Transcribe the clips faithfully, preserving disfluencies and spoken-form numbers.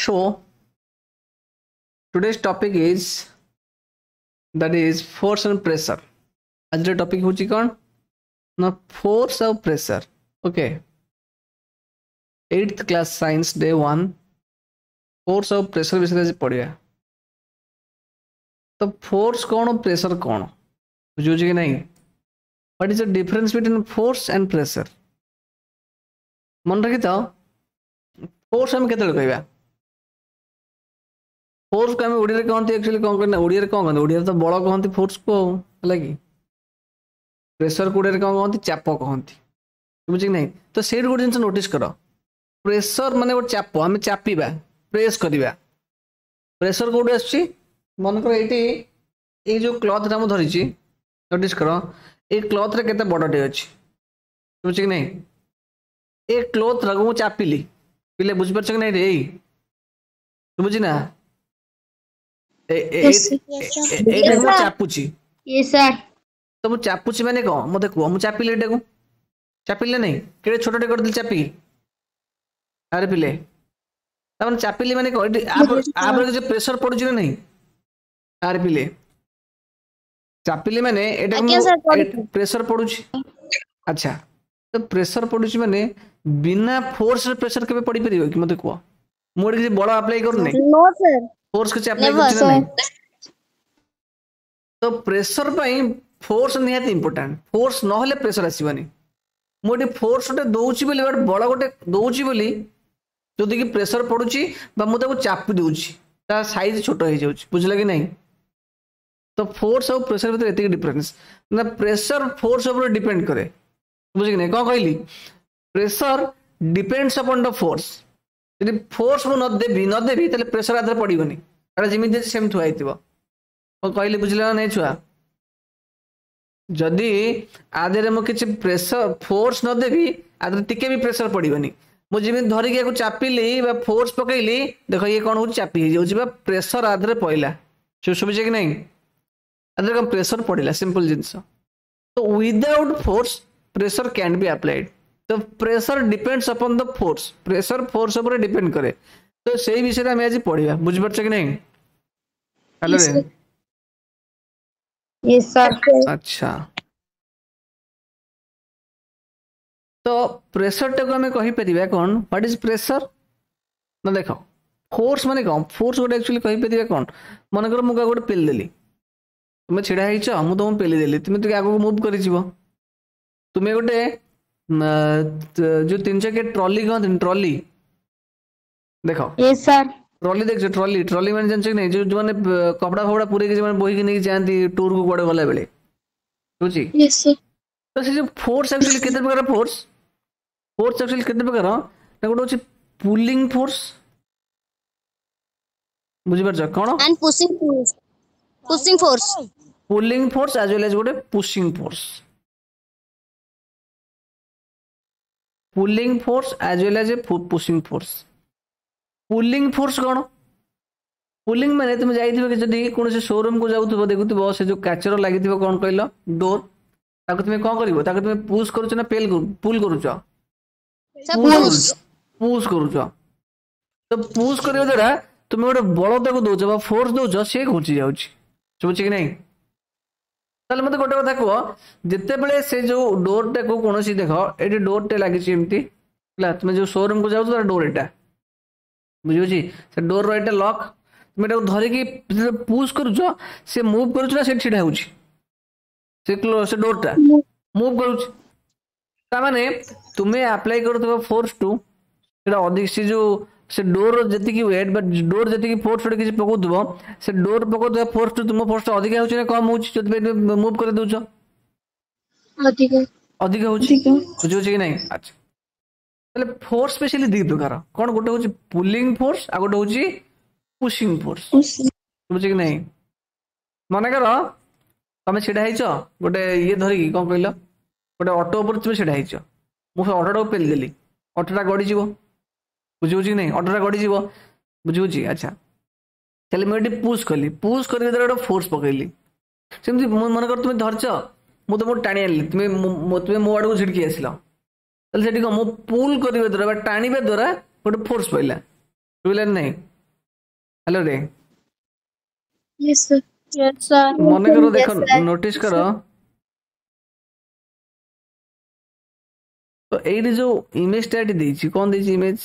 So today's topic is that is force and pressure. आज जो topic होची कौन ना फोर्स और pressure. Okay eighth class science day one force और प्रेशर विषय से पढ़िया. तो फोर्स कौन और प्रेशर कौन बुझे कि नहीं. What is the difference between force and pressure. मन रखी था फोर्स हम केते कहबा. फोर्स को हम ओडिया रे कहंती एक्चुअली कोन करना ओडिया रे कोन कहंती ओडिया रे तो बळ कहंती फोर्स को हला कि प्रेशर को ओडिया रे कोन कहंती चाप कहंती बुझी नहीं. तो सेट गोटे जिंस नोटिस करो प्रेशर माने गोटे चाप हम चापिबा प्रेस करबा. प्रेशर कोड आछि मन कर एटी ए जो क्लॉथ रा हम धरिछि नोटिस करो ए क्लॉथ रे केते बडटे अछि बुझी नहीं. ए क्लॉथ रा को चापिली पिले बुझ परछ कि नहीं रे बुझी ना ए ए ए मु चापुची. Yes sir. तो मु चापुची माने को मते को मु चापिले एटा को चापिले नहीं केड़े छोटटे कर दिल चापी अरे पिले तमन चापिले माने को आप आप जो प्रेशर पडुची ना नहीं अरे पिले चापिले माने एटा प्रेशर पडुची. अच्छा तो प्रेशर पडुची माने बिना फोर्स रे प्रेशर केबे पड़ी परियो कि मते को मोड के बळ अप्लाई करू नहीं. नो सर फोर्स के अप्लाई करछ नहीं. तो प्रेशर पई फोर्स निहात इंपोर्टेंट. फोर्स न होले प्रेशर आसीबनी. मोडी फोर्स गोटे दउची बोली बट बळ गोटे दउची बोली जदि कि प्रेशर पडुची बा मु ताको चापी दउची ता साइज छोटो हो जाउची बुझला कि नहीं. तो फोर्स और प्रेशर भीतर एतिक डिफरेंस ना प्रेशर फोर्स ऊपर डिपेंड करे बुझ कि नहीं. कोन कहली pressure depends upon the force. यदि फोर्स मु न देबी न देबी तले प्रेशर आदर पड़िबनी एटा जेमिति सेम थुआ आइतिबो. कहली बुझला नहीं छुआ जदि आदरे मु किछि प्रेशर फोर्स न देबी आदर टिके भी प्रेशर पड़िबनी. मु जेमिति धरि के को चापिली बा फोर्स पकैली देखो ये कोन हो चापी हो जाउची बा प्रेशर आदरे पइला सुबुझ कि नहीं आदरे कम प्रेशर पड़िला सिंपल जिंस. तो without force pressure can be applied. तो pressure depends upon the force. Pressure force ऊपर डिपेंड करे. तो सेही विषय हम आज पढ़िबा बुझ परछ कि नहीं. हेलो रे यस सर. अच्छा तो प्रेशर टा को हमें कहि परिबा कोन व्हाट इज प्रेशर ना देखो फोर्स माने कोन फोर्स गोटे एक्चुअली कहि परिबा कोन मन कर मुका गोटे पेल देली तुमे छिडा हिच मु तुम पेली देली तुमे तो आगो मूव करि जिवो. तुमे गोटे जो तीन चक्के ट्रॉली कहते ट्रॉली देखो यस सर. ट्रॉली देख ट्रॉली ट्रॉली मैंने जान नहीं जो जो माने कपड़ा फपड़ा पूरे के जो बोही के नहीं जाती टूर को कोड़े गला बेले बुझी. Yes sir. तो से जो फोर्स एक्चुअली केते प्रकार फोर्स फोर्स एक्चुअली केते प्रकार ना गोटे होची पुलिंग फोर्स बुझी परछ कोन and pushing force. Pushing force pulling force as well as गोटे pushing force. Pulling force as well as a pushing force. Pulling force कौन पुलिंग माने तुम जाइथिबो कि जदी कोन से शोरूम को जाउथबो देखुथबो से जो काचर लागिथिबो कोन कहलो डोर ताको तुम कोन करबो ताको तुम पुश करूछ ना पेल पुल करूछ पुश पुश करूछ. तो पुश करियो जरा तुम गोटे बल ताको दोछ बा फोर्स दोछ से घुची जाउची समझ कि नहीं. ताले मते गोटे कथा कहो जते बेले से जो डोर टा को कोनोसी देखो एटी डोर टे लागि छि एम्ति ला तुम जो शोरूम को जाउ तो डोर एटा बुझियो छी से डोर रो एटा लॉक तुम एटा धरि की पुश करूछ से मूव करूछ ना से छिडा होउची से क्लोज से डोर टा मूव करूछ ता माने तुमे अप्लाई करथबो फोर्स टू एटा अधिक से जो से डोर जति की वेट बट डोर जति की फोर्स फोर्स किछि पकोथबो से डोर पकोथबो फोर्स टू तुम फोर्स अधिक होउची ना कम होउची जति मूव कर दोछ अधिक अधिक होउची बुझियो छी कि नहीं. अच्छा ताले फोर्स स्पेशली दी प्रकार कोन गोटे होची पुलिंग फोर्स आ गोटे होची पुशिंग फोर्स बुझ कि नहीं. माने कर तमे छिडा हिचो गोटे ये धरि की कोन कहलो गोटे ऑटो ऊपर तुम छिडा हिचो मु ऑटो पेल देली ऑटोटा गडी जीवो बुझियो कि नहीं ऑटोटा गडी जीवो बुझियो छी. अच्छा चले मैं पुश कली पुश कर गोटे फोर्स पकैली सेमती मन कर तुम धरछ मु तुम टाणी आनी तुम तुम मो आड़ को छिड़की आसिल ताले सेठी को मु पुल करबे द्वारा बा टाणीबे द्वारा गोटे फोर्स पइला बुझले नहीं हेलो रे Yes, sir. Yes, sir. मन करो Yes, देखो sir. नोटिस करो तो एडी जो इमेज टाइट देछि कोन देछि इमेज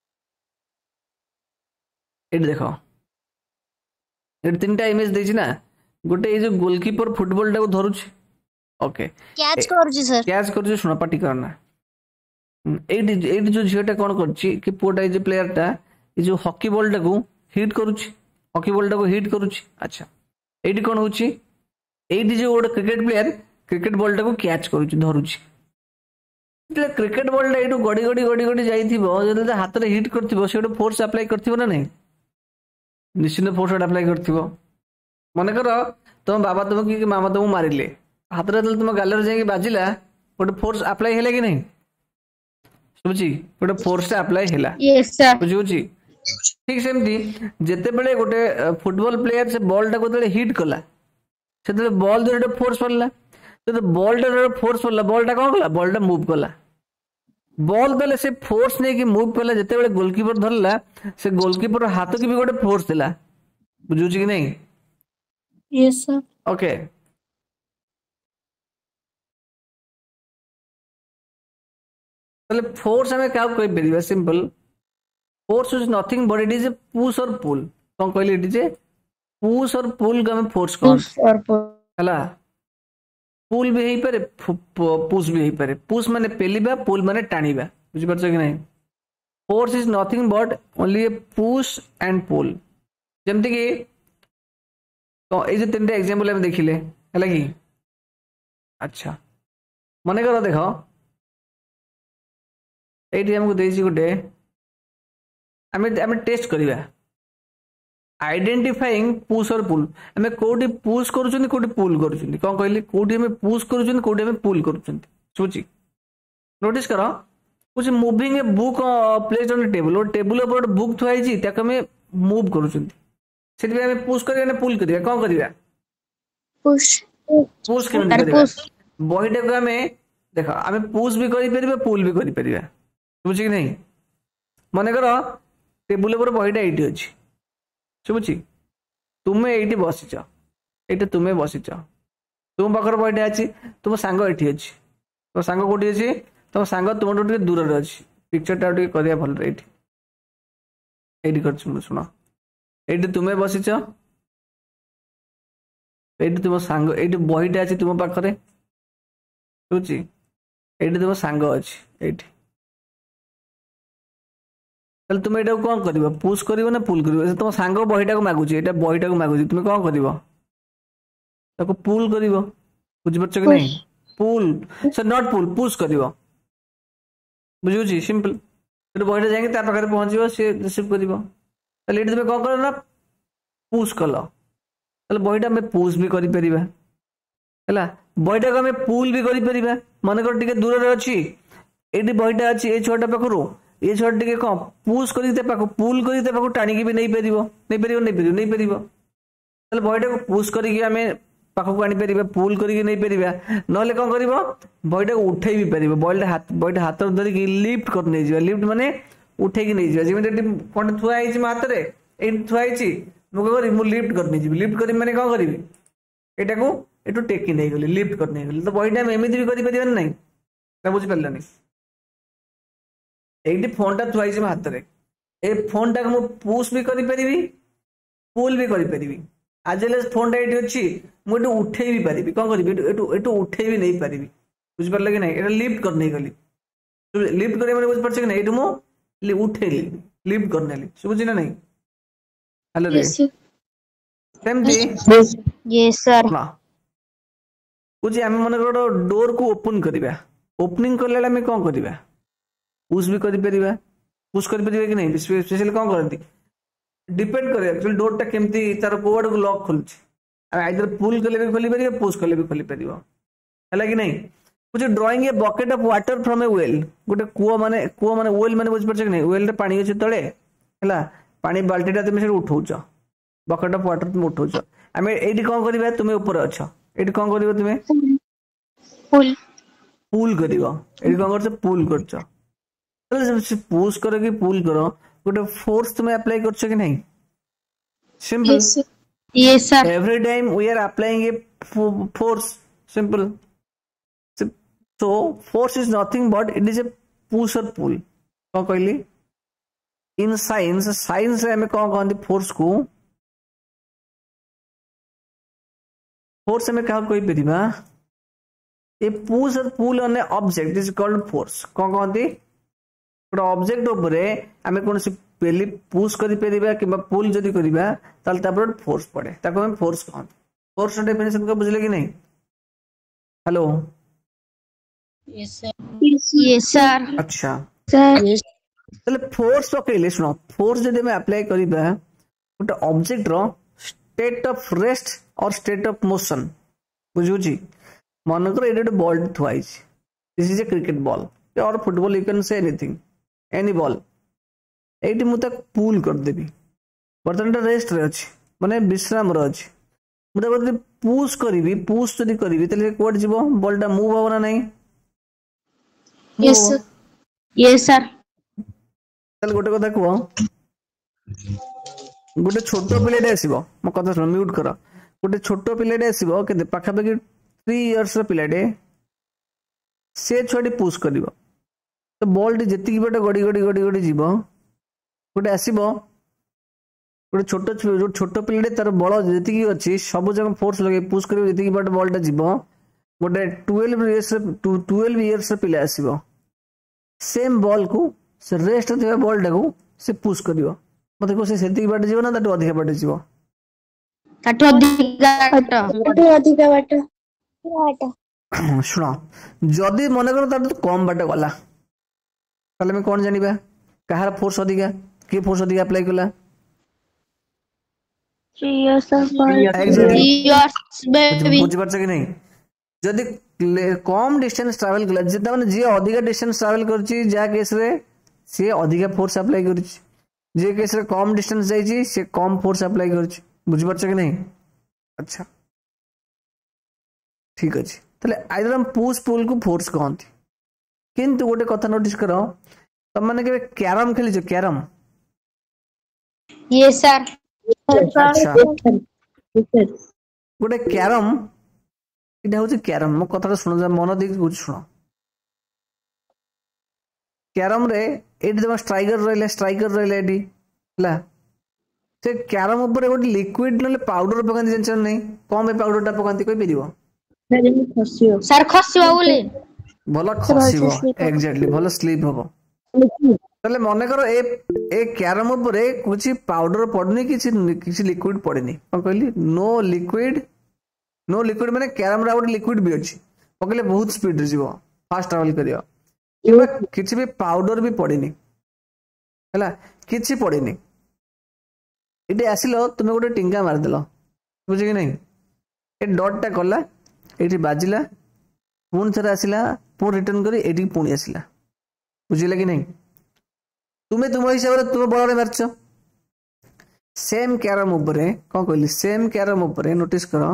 एडी देखो एडी तीनटा इमेज देछि ना गोटे ए जो गोलकीपर फुटबॉल टाको धरुछि ओके Catch करूची sir. कैच करछि सुना पार्टी करना एडी एडी जो झियोटा कोन करछि कि पुटा ए जो प्लेयर टा ए जो हॉकी बॉल टाको हिट करूछि हॉकी बॉल टाको हिट करूछि अच्छा एडी कोन होछि एडी जो गोटे क्रिकेट प्लेयर क्रिकेट बॉल टाको कैच करूछि धरुछि એટલે ક્રિકેટ બોલ ଟା એટુ ગડી ગડી ગડી ગડી ଯାଇଥିବ ଯଦି ହାତରେ ହିଟ୍ କରିଥିବ ସେ ଗୋଟେ ଫୋର୍ସ ଆପ୍ଲାଏ କରିଥିବ ନା ନାହିଁ ନିଶ୍ଚିତ ଫୋର୍ସ ଆପ୍ଲାଏ କରିଥିବ ମନେକର ତମ ବାବା ତମକୁ କି ମାମା ତମକୁ ମାରିଲେ ହାତରେ ଯେତେବେଳେ ତମ ଗାଲରେ ଯାଇକି ବାଜିଲା ଗୋଟେ ଫୋର୍ସ ଆପ୍ଲାଏ ହେଲା କି ନାହିଁ ବୁଝି ଗୋଟେ ଫୋର୍ସ ଆପ୍ଲାଏ ହେଲା Yes, sir. ବୁଝୁଛି ଠିକ ସେମିତି ଯେତେବେଳେ ଗୋଟେ ଫୁଟବଲ ପ୍ଲେୟାର ସେ ବଲ୍ ଟାକୁ ଯେତେବେଳେ ହିଟ୍ କଲା ସେତେବେଳେ ବଲ୍ ଦ୍ୱାରା ଗୋଟେ ଫୋର୍ସ ପଡିଲା तो बॉल टा फोर्स पड़ला बॉल टा कौन कला बॉल टा मूव कला बॉल देले से फोर्स नहीं कि मूव कला जते बेले गोलकीपर धरला से गोलकीपर हाथ की भी गोटे फोर्स दिला बुझुची कि नहीं Yes, sir. ओके तले फोर्स हमें का कोई परिबा simple force is nothing but it is a push और पुल कौन कहले इट इज ए पुश और पुल का में फोर्स कौन Push or pull. हला पुल भी हेई पारे पुश भी हेई पारे पुश माने पेलिबा पुल माने टाणीबा बुझि परछ कि नहीं force is nothing but only a push and pull जेमति कि तो ए जे तीनटा एग्जांपल हम देखिले हला कि अच्छा माने करो देखो एटी हमको देछि गुटे हमें हमें टेस्ट करिबा आइडेंटिफाइंग पुश और पुल हमें कोडी पुश करूछनी कोडी पुल करूछनी कोन कहली कोडी हमें पुश करूछनी कोडी हमें पुल करूछनी सोची नोटिस करो कुछ moving a book placed on table और टेबल ऊपर बुक थुआई छी ताके हमें मूव करूछनी सेति हमें पुश करिया ने पुल करिया कोन करिया Push. पुश केमन Or करिया push. बॉडी को हमें देखो हमें पुश भी करि परिबा पुल भी करि परिबा बुझी कि नहीं माने करो टेबल ऊपर बॉडी एटी अछि शुभुची तुम्हें ये बसीच ये तुम्हें बसीच तुम पाखर बईटा अच्छी तुम सांग ये अच्छी तुम सांग कौटी अच्छी तुम सांग तुम दूर अच्छी पिक्चर टा कर भल ये कर शुण ये तुम्हें बसीच ये तुम सांग ये बहीटा अच्छी तुम पाखे शुभुची ये तुम सांग अच्छी ये तुम ये कौन कर पुश कर ना पुल कर तुम सांग बहीटा को मागुच ये बहीटा को मागुच तुम कौन कर पुल कर बुझीपार कि नहीं pull sir not pull push कर बुझे सिंपल बहीटा जाए पाखे पहुंच सी रिसीव कर तुम कौन कर ना पुश कल बहीटा आम पुश भी कर बहीटा को आम पुल भी कर मनकर टे दूर अच्छी ये बहीटा अच्छी ये छुआटा पाखु ये छुआ टे कौन पुश कर पुल कर टाणिकी भी नहीं पार नहीं पार नहीं पार नहीं पार बहीटा को पुश करके आम पाखक आनीपर पुल करके नहीं पार ना कौन कर बहीटा को उठे भी पार बॉल हाथ बहीटा हाथ धरिकी लिफ्ट कर नहीं जा लिफ्ट माने उठे नहीं जा जमी कौन थुआई मो हाथ में थुआई मुझे मुझे लिफ्ट कर नहीं लिफ्ट कर मैंने कौन करी यहाँ को यू टेकी नहीं गली लिफ्ट कर नहीं गली तो बहीटा आम एमती भी कर नहीं बुझीपारानी ये फोन टा थुआई मो हाथ में ए फोन टा मुझे पुश भी करी पुल भी करी आज फोन टा ये अच्छी मुझे उठे भी पारि कौन करी उठे भी नहीं पारि बुझीपार कि नहीं लिफ्ट कर नहीं गली लिफ्ट कर बुझीपार कि नहीं ये मुझे उठे लिफ्ट कर नहीं शुभुची ना नहीं हेलो Yes, sir. सेमती Yes, sir. बुझी आम मन डोर को ओपन करवा ओपनिंग कला आम कौन करवा पुश भी कर पुश कर कि नहीं स्पेशली कौन करती डिपेंड करे डोर टा केमती तार कोड को लॉक खोलुची आइदर पुल कले भी खोली पारिबा पुश कले भी खोली पारिबा हैला कि नहीं कुछ drawing a bucket of water from a well गोटे कुआ माने कुआ माने वेल माने बुझ परछ कि नहीं वेल रे पानी अछि तळे हैला पानी बाल्टीटा तुम से उठाउछ बकेट ऑफ वाटर तुम उठाउछ आमे एडी कोन करबा तुम ऊपर अछ एडी कोन करबा तुम Pull. पुल करबा एडी कोन करछ पुल करछ तले पुश करो कि पुल करो गोटे फोर्स तुम अप्लाई करछ कि नहीं Simple. Yes, sir. Yes, sir. Every time we are applying a fo- force. Simple. Sim- So force is nothing but it is a push or pull. कौन कहली? In science, science रे हमें कौन कहते force को? Force हमें कहाँ कोई परिबा? A push or pull on an object is called force. कौन कहती? ଗୋଟେ ଅବଜେକ୍ଟ ଉପରେ ଆମେ କୌଣସି ପେଲି ପୁsh କରିପାରିବା କିମ୍ବା ପୁଲ୍ ଯଦି କରିବା ତାହେଲେ ତାପରେ ଗୋଟେ ଫୋର୍ସ ପଡେ, ତାକୁ ଆମେ ଫୋର୍ସ କହନ୍ତି। ଫୋର୍ସ ଡେଫିନେସନ କଣ ବୁଝିଲେ କି ନାହିଁ? Hello. Yes, sir. Yes, sir. ଆଚ୍ଛା, Sir. Yes. ତାହେଲେ ଫୋର୍ସ ପକେଇଲେ ଶୁଣ, ଫୋର୍ସ ଯଦି ଆମେ ଆପ୍ଲାଏ କରିବା ଗୋଟେ ଅବଜେକ୍ଟର state of rest or state of motion, ବୁଝୁଛି? ମନେକର ଏଇଟା ଗୋଟେ ବଲ୍ ଥୁଆ ହେଇଛି, this is a cricket ball or football, you can say anything, any ball एटी मु ताक पुल करदेवी, बर्तमान रेस्ट रे अछि माने विश्राम रे अछि, मु ताक जदि पुश करबी, पुश जदि करबी तले कोड जीवो, बॉल टा मूव होना नहीं? Yes, sir. Yes, sir. तले गोटे कथा को गोटे छोट पिलेटे आसीबो, मो कथा सुन, म्यूट कर। गोटे छोट पिलेटे आसीबो के पाखा पाखी थ्री इयर्स रो पिलेटे, से छुआटी पुश करिवो तो बॉल टी जेतिकी बाटे गड़ी गड़ी गड़ी गड़ी जीव, गोटे आसीबो गोटे छोट छोट पिलाटे तार बल जेतिकी अछि सब जगह फोर्स लगे पुश करिवो, जेतिकी बाटे बॉल टा जीव, गोटे ट्वेल्व इयर्स ट्वेल्व इयर्स पिला आसीबो, सेम बॉल को से रेस्ट थिबा बॉल टा को से पुश करिवो, मते को से सेतिकी बाटे जीव ना ताटो अधिक बाटे जीव? ताटो अधिक बाटे, ताटो अधिक बाटे बाटे। शुण, जदि मन कर ताटो कम बाटे गला ताले में कौन जानिबा कहार फोर्स अधिका, के फोर्स अधिका अप्लाई कला? बुझी पारछ कि नहीं? जदि कम डिस्टेंस ट्रैवल कला, जेता माने जे अधिका डिस्टेंस ट्रैवल करछि जा केस रे से अधिका फोर्स अप्लाई करछि, जे केस रे कम डिस्टेंस जाइछि से कम फोर्स अप्लाई करछि, बुझी पारछ कि नहीं? अच्छा ठीक अछि, तले आइदर हम पुश पुल को फोर्स कहंती, किंतु गोटे कथा नोटिस करो, तुम मैंने के कैरम खेली जो कैरम? Yes sir. अच्छा, गोटे कैरम इटा होची कैरम, मो कथा सुन जा मन देख बुझ सुनो। कैरम रे एटी तम स्ट्राइकर रहले, स्ट्राइकर रहले एटी ला से कैरम ऊपर गोटे लिक्विड नले पाउडर पकांती जंचन नहीं, कौन पे पाउडर टा पकांती कोई परिबो? सर खसिबो बोले भलो खसिबो, एग्जैक्टली भलो स्लीप होबो। ताले मने करो ए ए कैरम ऊपर कुछ पाउडर पड़नी, किसी किसी लिक्विड पड़नी, कौन कहली? नो लिक्विड, नो लिक्विड माने कैरम रा गोटे लिक्विड भी अछि, पकले बहुत स्पीड रे जीवो, फास्ट ट्रैवल करियो, किबा किछि भी पाउडर भी पड़नी हला, किछि पड़नी, इटे आसिलो तुमे गोटे टिंगा मार देलो, बुझे कि नहीं? ए डॉट टा कला एठी बाजिला, पुणी थरे आसिला, पुणी रिटर्न करी एठी पुणी आसिला, बुझिला कि नहीं? तुमे तुम हिसाब रे तुम बल रे मारछ, सेम कैरम ऊपर कौन कहली? सेम कैरम ऊपर नोटिस करो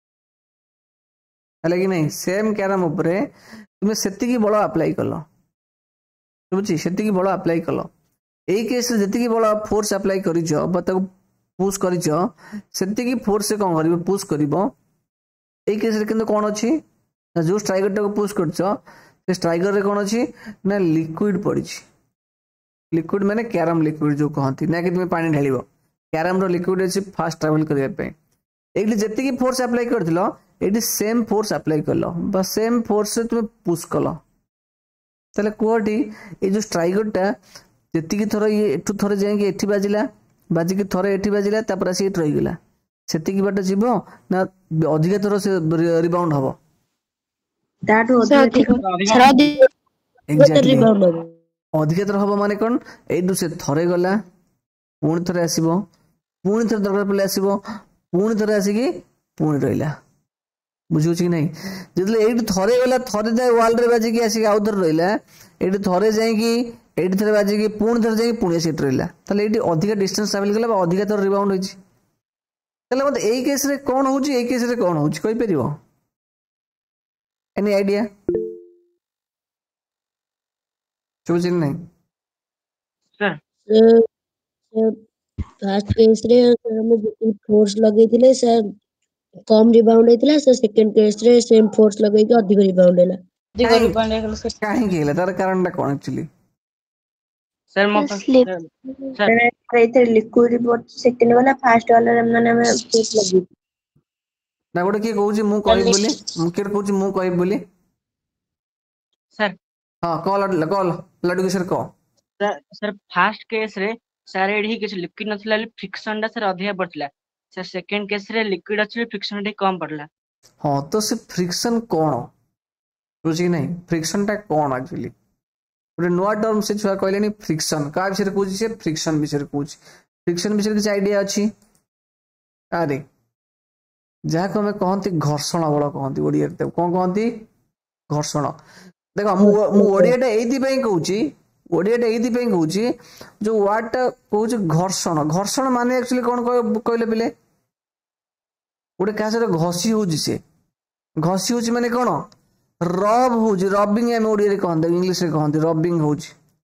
हला कि नहीं? सेम कैरम ऊपर तुमे सेतिकी बल अप्लाई कलो, बुझी? सेतिकी बल अप्लाई कलो, एई केस रे जेतिकी बल फोर्स अप्लाई करिजो बा ताको पुश करिजो, सेतिकी फोर्स से कौन करिवो? पुश करिवो। एई केस रे किंतु कोन अछि ना, जो स्ट्राइकर टाको पुश करछो से स्ट्राइकर रे कोन अछि ना लिक्विड पड़िछि, लिक्विड माने कैरम लिक्विड जो कहंती ना कि तुम पानी ढालिबो, कैरम रो लिक्विड अछि फास्ट ट्रैवल करिया पे, एगली जेतिकी फोर्स अप्लाई करथिलो एटी सेम फोर्स अप्लाई करलो, बस सेम फोर्स से तुम पुश कलो, तले कोठी ए जो स्ट्राइकर टा जेतिकी थरो ये एठु थरे जायके एठी बाजिला, बाजिकी थरे एठी बाजिला, तापर आसी एठी रहि गेला, सेतिकी बाटे जीवो ना अधिक थरो से रिबाउंड हबो? ताटो अधिक एग्जैक्टली अधिक थर हबो माने कोन? एडु से थरे गला, पुणी थरे आसीबो, पुणी थरे दरकार पले आसीबो, पुणी थरे आसीकी पुणी रहिला, बुझियो कि नहीं? जदले एडु थरे गला, थरे जाय वाल रे बाजिकी आसीकी आउ थरे रहिला, एडु थरे जायकी एडु थरे बाजिकी पुणी थरे जायकी पुणी आसी रहिला, तले एडी अधिक डिस्टेंस ट्रैवल गला बा अधिक थर रिबाउंड होइछि, तले मते एई केस रे कोन होउछि, एई केस रे कोन होउछि कोइ परिबो? Any idea? चुझिन नहीं सर फास्ट केस रे हम जेती फोर्स लगेइतिले से कम रिबाउंड हेतिला से सेकंड केस रे सेम फोर्स लगेइ के अधिक रिबाउंड हैला अधिक काहे रिबाउंड हेला सर काहे गेले तार कारण टा कोन एक्चुअली सर मो स्लिप सर रहते लिक्विड बट सेकंड वाला फास्ट वाला माने में फोर्स लगी ना गोटे किए कहूँ मु कह बोली किए कहूँ मु कह बोली सर हाँ कह कह लड्डू किशोर कह सर फास्ट केस रे सर एडी किछ लिक्विड नथला फ्रिक्शन दा सर अधिया पड़तला सर सेकंड केस रे लिक्विड अछि फ्रिक्शन टे कम पड़ला हाँ तो से फ्रिक्शन कौन बुझी नहीं फ्रिक्शन टा कौन एक्चुअली गोटे नुआ टर्म से छुआ कहले फ्रिक्शन का विषय कहूँ से फ्रिक्शन विषय कहूँ फ्रिक्शन विषय किसी आइडिया अच्छी अरे जहाँ को हमें कहती घर्षण बल कहती ओडिया कौन कहती घर्षण देख ओडियाटा ये कहूँ ओडियाटा ये कहूँ जो वार्डटा कहूँ घर्षण घर्षण मान एक्चुअली कौन कहले पिले गोटे क्या सहित घसी हूँ सी घसी हूँ माने कौन रब हूँ रबिंग आम ओडिया कहते इंग्लीश कहते रबिंग हूँ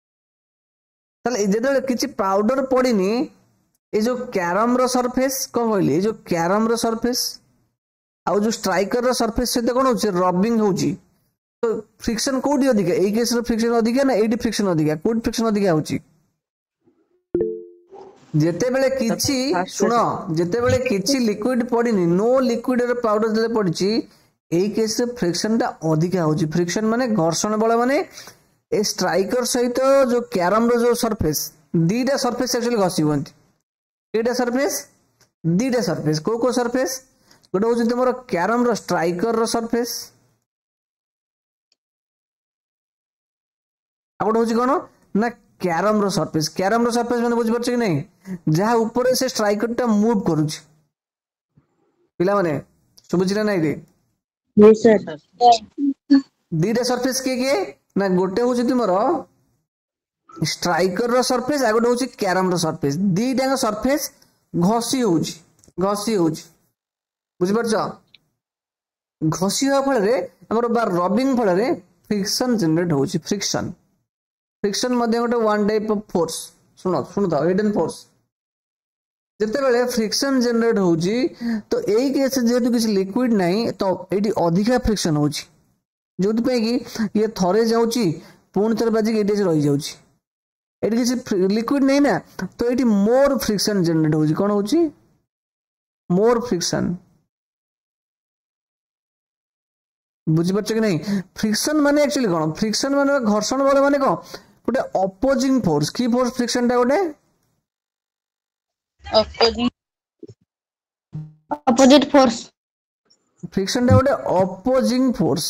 जो किसी पाउडर पड़नी ये जो कैरम रो सरफेस कौन कहली ये जो कैरम रो सरफेस आउ जो स्ट्राइकर रो सरफेस सहित कौन हो रबिंग हो तो फ्रिक्शन कोडी अधिका ए केस रो फ्रिक्शन अधिका ना एडी फ्रिक्शन अधिका कोड फ्रिक्शन अधिका होची जेते बेले किछि सुनो जेते बेले किछि लिक्विड पड़िनी नो लिक्विड रो पाउडर जले पड़िछि ए केस रे फ्रिक्शन टा अधिका होची फ्रिक्शन माने घर्षण बल माने ए स्ट्राइकर सहित जो कैरम रो जो सरफेस दीटा सरफेस एक्चुअली घसी होंती एटा सरफेस दीटा सरफेस को को सरफेस गोटे होची तुमरो कैरम रो स्ट्राइकर रो सरफेस आउट होची कोन ना कैरम रो सरफेस कैरम रो सरफेस माने बुझि परछ कि नहीं जहा ऊपर से स्ट्राइकर टा मूव करूची पिला माने सुबुची ना नहीं रे यस सर दीटा सरफेस के के ना गोटे होची तुमरो स्ट्राइकर रो सरफेस आ गोटे होची कैरम रो सरफेस दीटा का सरफेस घसी होची घसी होची बुझि परछ घसी हो फल रे हमर बार रबिंग फल रे फ्रिक्शन जनरेट होची फ्रिक्शन फ्रिक्शन मध्य गोटे वन टाइप ऑफ फोर्स सुनो सुनो तो हिडन फोर्स जिते बेले फ्रिक्शन जनरेट होची तो एई केस जेतु किछ लिक्विड नहीं तो एटी अधिका फ्रिक्शन होची जोति पे कि ये थरे जाउची पूर्ण थरे बाजी एटी से रही जाउची एटी किछ लिक्विड नहीं ना तो एटी मोर फ्रिक्शन जनरेट होची कोन होची मोर फ्रिक्शन बुझी परछ कि नहीं फ्रिक्शन माने एक्चुअली कोन फ्रिक्शन माने घर्षण बल माने कोन गोटे अपोजिंग फोर्स की फोर्स फ्रिक्शन टा गोटे अपोजिंग अपोजिट फोर्स फ्रिक्शन टा गोटे अपोजिंग फोर्स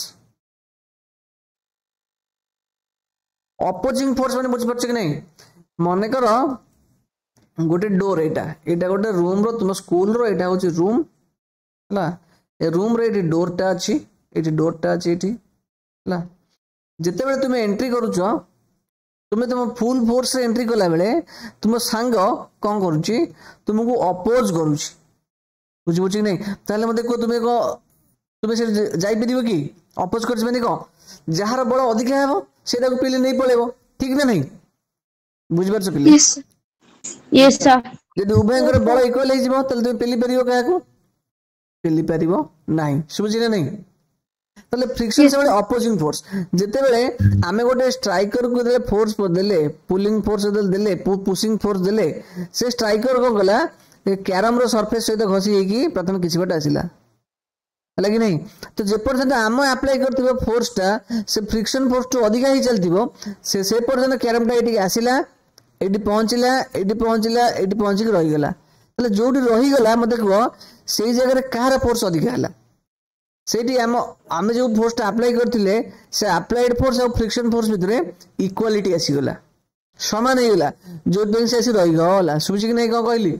अपोजिंग फोर्स माने बुझी परछ कि नहीं मने करो गोटे डोर एटा एटा गोटे रूम रो तुम स्कूल रो एटा होची रूम हला ए रूम रे एटी डोर टा अछि एटी डोर टा अछि एटी हला जते बेले तुम एंट्री करूछो तुम तुम फुल फोर्स रे एंट्री कला बेले तुम सांग कोन करूची तुमको अपोज करूची बुझी बुझी नहीं ताले मते को तुमे को तुमे से जाई परिबो कि अपोज करछ माने को जहार बळ अधिक हेबो सेटा को पेले नहीं पळेबो ठीक ना नहीं बुझी परछ कि यस यस सर यदि उभयंकर बळ इक्वल हे जिवो तले तुमे पेली परिबो काया को पेली परिबो नहीं सुबुझी ना नहीं तले फ्रिक्शन से बड़े अपोजिंग फोर्स जेते बेले आमे गोटे स्ट्राइकर को देले फोर्स देले पुलिंग फोर्स देले पुशिंग फोर्स देले से स्ट्राइकर को गला कैरम रो सरफेस सहित घसी हेकी प्रथम किछि बट आसिला हला कि नहीं तो जे पर्यंत आम अप्लाई करथिबो फोर्स टा से फ्रिक्शन फोर्स तो अधिका ही चलथिबो से से पर्यंत कैरम टा एटी आसिला एटी पहुंचिला एटी पहुंचिला एटी पहुंची के रही गला तले जोडी रही गला मते को सेई जगह रे कार फोर्स अधिका हला सेठी आम आमे जो फोर्स टा अप्लाई करथिले से अप्लाइड फोर्स और फ्रिक्शन फोर्स भितरे इक्वालिटी आसी गला समान हे गला जो दिन से आसी रही गला सुबुची कि नहीं को कहली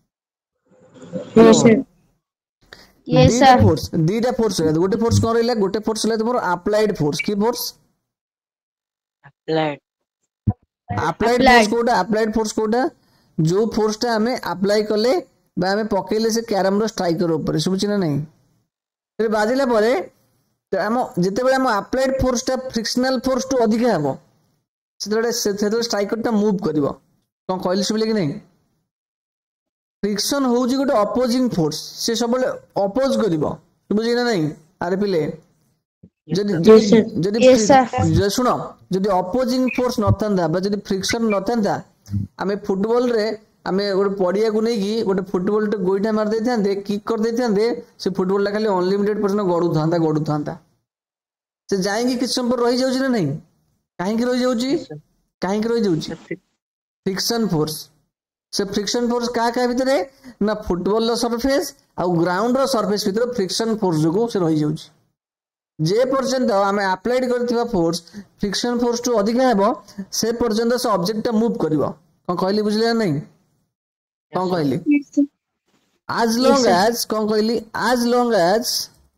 yes sir yes sir force दीटा फोर्स गोटे फोर्स कोन रहला गोटे फोर्स रहला तुमरो अप्लाइड फोर्स की फोर्स अप्लाइड अप्लाइड फोर्स कोटा अप्लाइड फोर्स कोटा जो फोर्स टा हमें अप्लाई करले बा हमें पकेले से कैरम रो स्ट्राइकर ऊपर सुबुची ना नहीं फिर बाजिला परे तो हम जिते बेले हम अप्लाइड फोर्स टा फ्रिक्शनल फोर्स टू अधिक हेबो सेते सेते स्ट्राइकर टा मूव करबो कोन कहली सुबले कि नहीं फ्रिक्शन होउची गोटे अपोजिंग फोर्स से सब अपोज करिवो बुझी ना नहीं अरे पिले जदि जदि जदि सुनो जदि अपोजिंग फोर्स नथंदा बा जदि फ्रिक्शन नथंदा आमे फुटबॉल रे आमे गोटे पड़िया को नहीं कि गोटे फुटबॉल टे गोइठा मार दे थांदे किक कर दे थांदे से फुटबॉल खाली अनलिमिटेड पर्सन गडु थांदा गडु थांदा से जाएंगे किछ समय पर रही जाउची ना नहीं काहे कि रही जाउची काहे कि रही जाउची फ्रिक्शन फोर्स से फ्रिक्शन फोर्स का का भीतर ना फुटबॉल रो सरफेस आ ग्राउंड रो सरफेस भीतर फ्रिक्शन फोर्स जो से रही जाउची जे पर्यंत आमे अप्लाइड करथिबा फोर्स फ्रिक्शन फोर्स टू अधिक हेबो से पर्यंत से ऑब्जेक्ट मूव करबो कोन कहली बुझले नहीं कोन कहली as long as कोन कहली as long as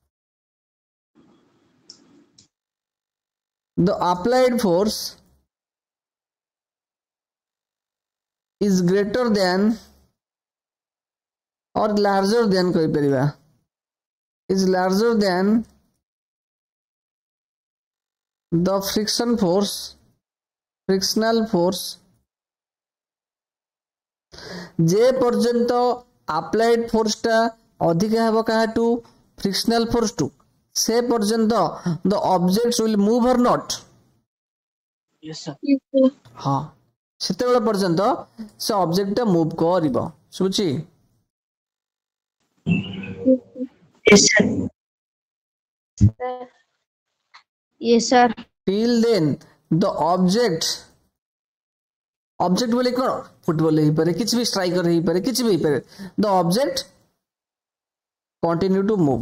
the applied force is greater than or larger than कहि परिबा is larger than the friction force frictional force जे पर्यंत अप्लाइड फोर्स टा अधिक हेबो काटू फ्रिक्शनल फोर्स टू से पर्यंत the objects will move or not yes sir हां सेते बेला पर्यंत से ऑब्जेक्ट टा मूव करबो सुची yes sir yes sir till then the object object बोले कौन फुटबॉल ही पारे किछ भी स्ट्राइकर ही पारे किछ भी ही पारे the object continue to move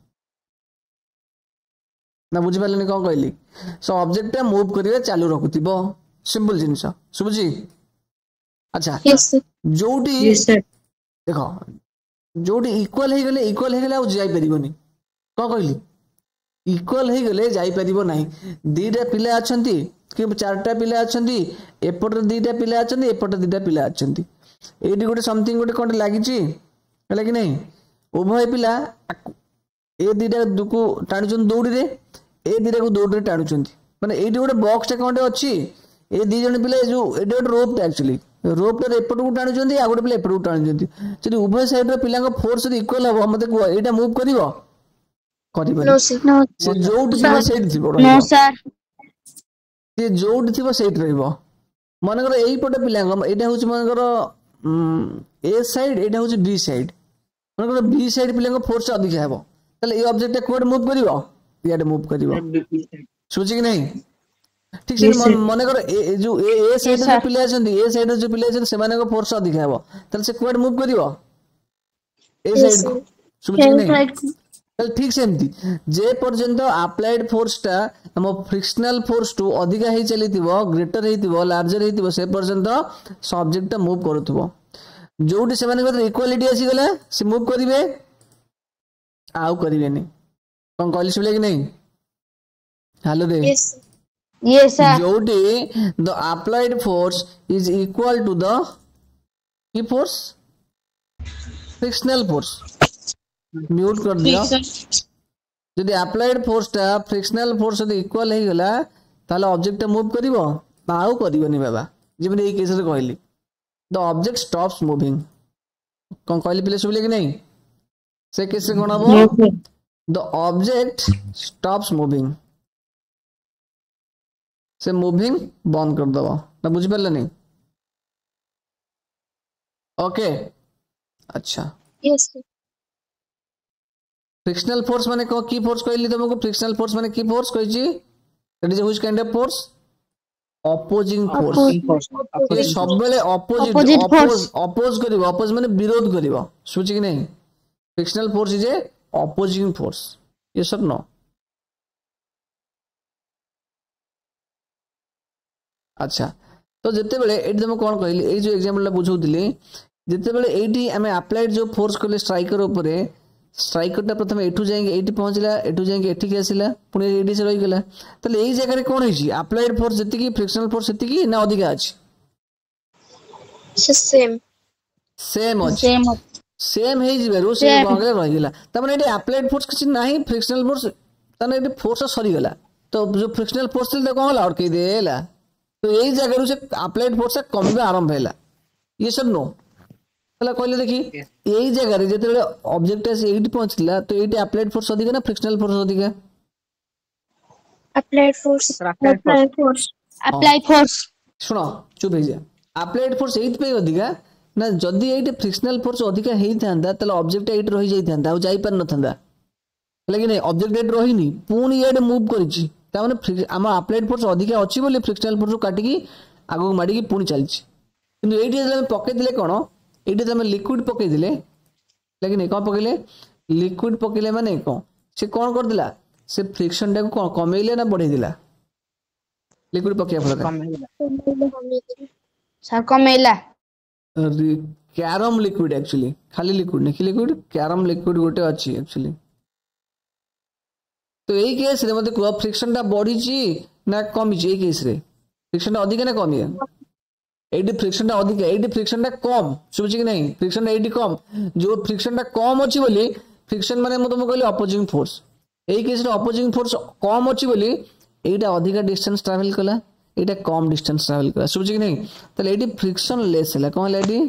ना बुझी पाले कौन कहली सो ऑब्जेक्ट मूव करिवे चालू रखुतिबो सिंपल जिंस सुबुजी अच्छा यस सर जोटी यस सर देखो जोटी इक्वल हे गले इक्वल हे गले आ जाई परिबोनी कौन कहली इक्वल हे गले जाई परिबो नाही दीटा पिला अछंती कि चारटा पिला अछंती एपट दीटा पिला अछंती एपट दीटा पिला अछंती एडी गोटे समथिंग गोटे कोन लागि छि हला कि नहीं उभय पिला ए दीटा दुकु टाणुचन दौड़ी रे ए दीटा को दौड़ी रे टाणुचंती माने एडी गोटे बॉक्स टा कोन अछि ए दी जण पिला जो एडी गोटे रोप एक्चुअली रोप रे एपट को टाणुचंती आ गोटे पिला एपट को टाणुचंती जदि उभय साइड रे पिला को फोर्स इक्वल हो मते को एटा मूव करिवो करिबो नो सर नो से जोट थिबो साइड थिबो नो सर से जोट थिबो साइड रहइबो मनकर एई पटे पिला एटा होची मनकर ए साइड एटा होची बी साइड मनकर बी साइड पिला को फोर्स अधिक हेबो तले ए ऑब्जेक्ट कोड मूव करिवो याडे मूव करिवो सोची कि नहीं ठीक से मनकर ए जो ए ए साइड जो पिला अछंती ए साइड जो पिला अछंती से माने को फोर्स अधिक हेबो तले से कोड मूव करिवो ए साइड को सोची कि नहीं तल ठीक सेमती जे पर्यंत अप्लाइड फोर्स टा हम फ्रिक्शनल फोर्स टू अधिक हे चलीथिबो ग्रेटर हेथिबो लार्जर हेथिबो से पर्यंत सब्जेक्ट टा मूव करथबो जोटी से माने इक्वालिटी आसी गला से मूव करिवे आउ करिवेनी कोन कहली सुले कि नहीं हेलो रे यस यस सर जोटी the applied force is equal to the की फोर्स फ्रिक्शनल फोर्स म्यूट कर दियो जदि अप्लाइड फोर्स टा फ्रिक्शनल फोर्स यदि इक्वल हे गला ताले ऑब्जेक्ट मूव करिवो आउ करिवोनी बाबा जेमन ए केस रे कहली द ऑब्जेक्ट स्टॉप्स मूविंग कोन कहली पिले सुबले कि नहीं से केस रे कोन हबो द ऑब्जेक्ट स्टॉप्स मूविंग से मूविंग बंद कर दबो ना बुझ परले नहीं ओके अच्छा यस सर फ्रिक्शनल फोर्स माने को की फोर्स कहली तुमको फ्रिक्शनल फोर्स माने की फोर्स कहै छी it is which kind of force opposing force ये सब बेले अपोजिट अपोज अपोज करिवो अपोज माने विरोध करिवो सोची कि नहीं frictional force is a opposing force ये सब नो अच्छा तो जते बेले एटी तुम कोन कहली ए जो एग्जांपल बुझौतिली जते बेले एटी हमें अप्लाइड जो फोर्स करले स्ट्राइकर ऊपर स्ट्राइकर टा प्रथम एठू जाएंगे एटी पहुंचला एठू जाएंगे एठी के आसिला पुनी एडी से रही गेला तले एई जगह रे कोन होई अप्लाइड फोर्स जति की फ्रिक्शनल फोर्स जति की ना अधिक अछि सेम सेम अछि सेम सेम हे जिबेरु से बगले रही गेला त माने एटी अप्लाइड फोर्स किछ नाही फ्रिक्शनल फोर्स तने एटी फोर्स सरी गेला तो जो फ्रिक्शनल फोर्स थिल त कोन होला और के देला तो एई जगह रे से अप्लाइड फोर्स कम आरंभ हैला ये सब नो ହେଲା କହିଲେ ଦେଖି ଏଇ ଜାଗାରେ ଯେତେବେଳେ ଅବଜେକ୍ଟ ଆସି ଏଇଠି ପହଞ୍ଚିଲା ତ ଏଇଠି ଆପ୍ଲାଇଡ୍ ଫୋର୍ସ ଅଧିକା ନା ଫ୍ରିକ୍ସନାଲ ଫୋର୍ସ ଅଧିକା? applied force Applied force. applied force applied force ଶୁଣ ଚୁପ୍ ହେଇଯା। ଆପ୍ଲାଇଡ୍ ଫୋର୍ସ ଏଇଥିପାଇଁ ଅଧିକା ନା ଯଦି ଏଇଠି ଫ୍ରିକ୍ସନାଲ ଫୋର୍ସ ଅଧିକା ହେଇଥାନ୍ତା ତାହେଲେ ଅବଜେକ୍ଟ ଏଇଠି ରହିଯାଇଥାନ୍ତା ଆଉ ଯାଇପାରିନଥାନ୍ତା ହେଲା କି ନାଇଁ? ଅବଜେକ୍ଟ ଏଇଠି ରହିନି ପୁଣି ଇଆଡେ ମୁଭ୍ କରିଛି ତାମାନେ ଆମ ଆପ୍ଲାଇଡ୍ ଫୋର୍ସ ଅଧିକା ଅଛି ବୋଲି ଫ୍ରିକ୍ସନାଲ ଫୋର୍ସକୁ କାଟିକି ଆଗକୁ ମାଡ଼ିକି ପୁଣି ଚାଲିଛି। କିନ୍ତୁ ଏଇଠି ଯଦି ଆମେ ପକେଇଦେଲେ କ'ଣ ଏଇଠି ଯଦି ଆମେ ଲିକ୍ୱିଡ ପକେଇଦେଲେ ହେଲା କି ନାଇଁ? କ'ଣ ପକେଇଲେ? ଲିକ୍ୱିଡ ପକେଇଲେ ମାନେ କ'ଣ ସେ କ'ଣ କରିଦେଲା ସେ ଫ୍ରିକ୍ସନ ଟାକୁ କ'ଣ କମେଇଲେ ନା ବଢେଇ ଦେଲା? ଲିକ୍ୱିଡ ପକେଇବା ଫଳରେ sir କମେଇଲା କ୍ୟାରମ ଲିକ୍ୱିଡ एक्चुअली ଖାଲି ଲିକ୍ୱିଡ ନାହିଁ କି ଲିକ୍ୱିଡ କ୍ୟାରମ ଲିକ୍ୱିଡ ଗୋଟେ ଅଛି एक्चुअली। तो यही केस रे मते कुआ फ्रिक्शन टा बढ़ीची ना कमीची? एई केस रे फ्रिक्शन टा अधिक ना कमी? एडी फ्रिक्शन टा अधिक एडी फ्रिक्शन टा कम सुबुची कि नहीं? फ्रिक्शन टा एडी कम जो फ्रिक्शन टा कम अछि बोली फ्रिक्शन माने म तुम कहली अपोजिंग फोर्स एई केस रे अपोजिंग फोर्स कम अछि बोली एटा अधिक डिस्टेंस ट्रैवल कला एटा कम डिस्टेंस ट्रैवल कला सुबुची कि नहीं? तले एडी फ्रिक्शन लेस हला कोन हला एडी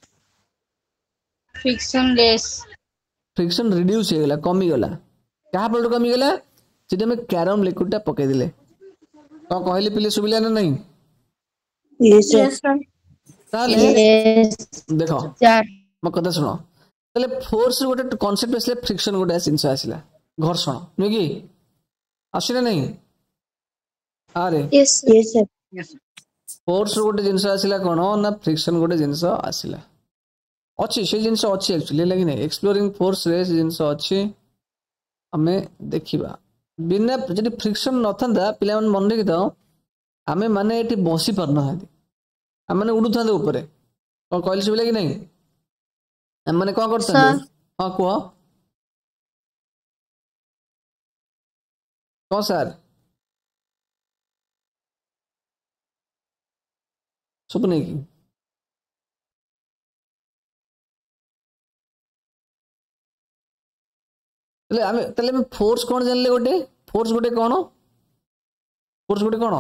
friction less फ्रिक्शन रिड्यूस हे गला कमी गला कहा पर कमी गला जेते में कैरम लिक्विड टा पके दिले तो कहले पिले सुबिला ना नहीं? yes sir yes sir ताले yes देखो sir म कथा सुनो ताले फोर्स रे गोटे कांसेप्ट आसले फ्रिक्शन गोटे जिंस आसिला घर्षण नुई कि आसिला नहीं? अरे yes yes sir Yes, sir. Force रे गोटे जिंस आसिला कोन ना फ्रिक्शन गोटे जिंस आसिला अच्छी से जिंस अच्छी एक्चुअली लगी नहीं एक्सप्लोरिंग फोर्स रे जिंस अच्छी हमें देखिबा बिना जदि फ्रिक्शन नथंदा पिला मन मन रखि दो आमे माने एठी बसी परना हदी हम माने उडु थांदे ऊपर कोन कहले सुबिला कि नहीं? हम माने कोन करथांदे? हां को को सर सुपने की तले आमे तले में फोर्स कोन जानले गोटे फोर्स गोटे कोन फोर्स गोटे कोन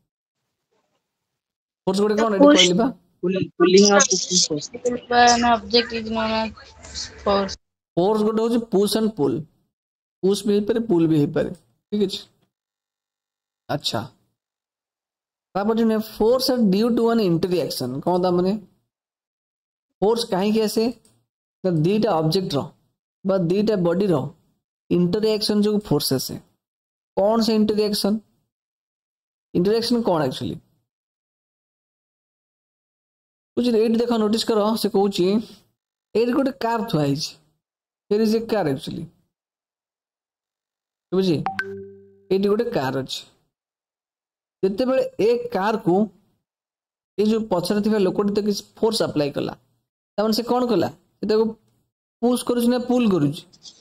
फोर्स गोटे कोन एटी कहली बा Pulling, pulling or pushing force. an object is known as force force गोटे होची पुश एंड पुल पुश भी हेई पारे पुल भी हेई पारे ठीक अछि। अच्छा तापर जे force are due to an interaction कोन दा माने फोर्स काहे के आसे त दीटा ऑब्जेक्ट रो बा दीटा बॉडी रो इंटरएक्शन जो फोर्स आसे कौन से इंटरएक्शन इंटरएक्शन कौन एक्चुअली कुछ एट देखो नोटिस करो से कहूची एट गोटे कार थुआ हिच there is a car actually बुझी एट गोटे कार अछि जते बेले ए कार को ए जो पछरे थिबा लोकटी त किछ फोर्स अप्लाई कला तमन से कोन कला एटा को पुश करूछ ना पुल करूछ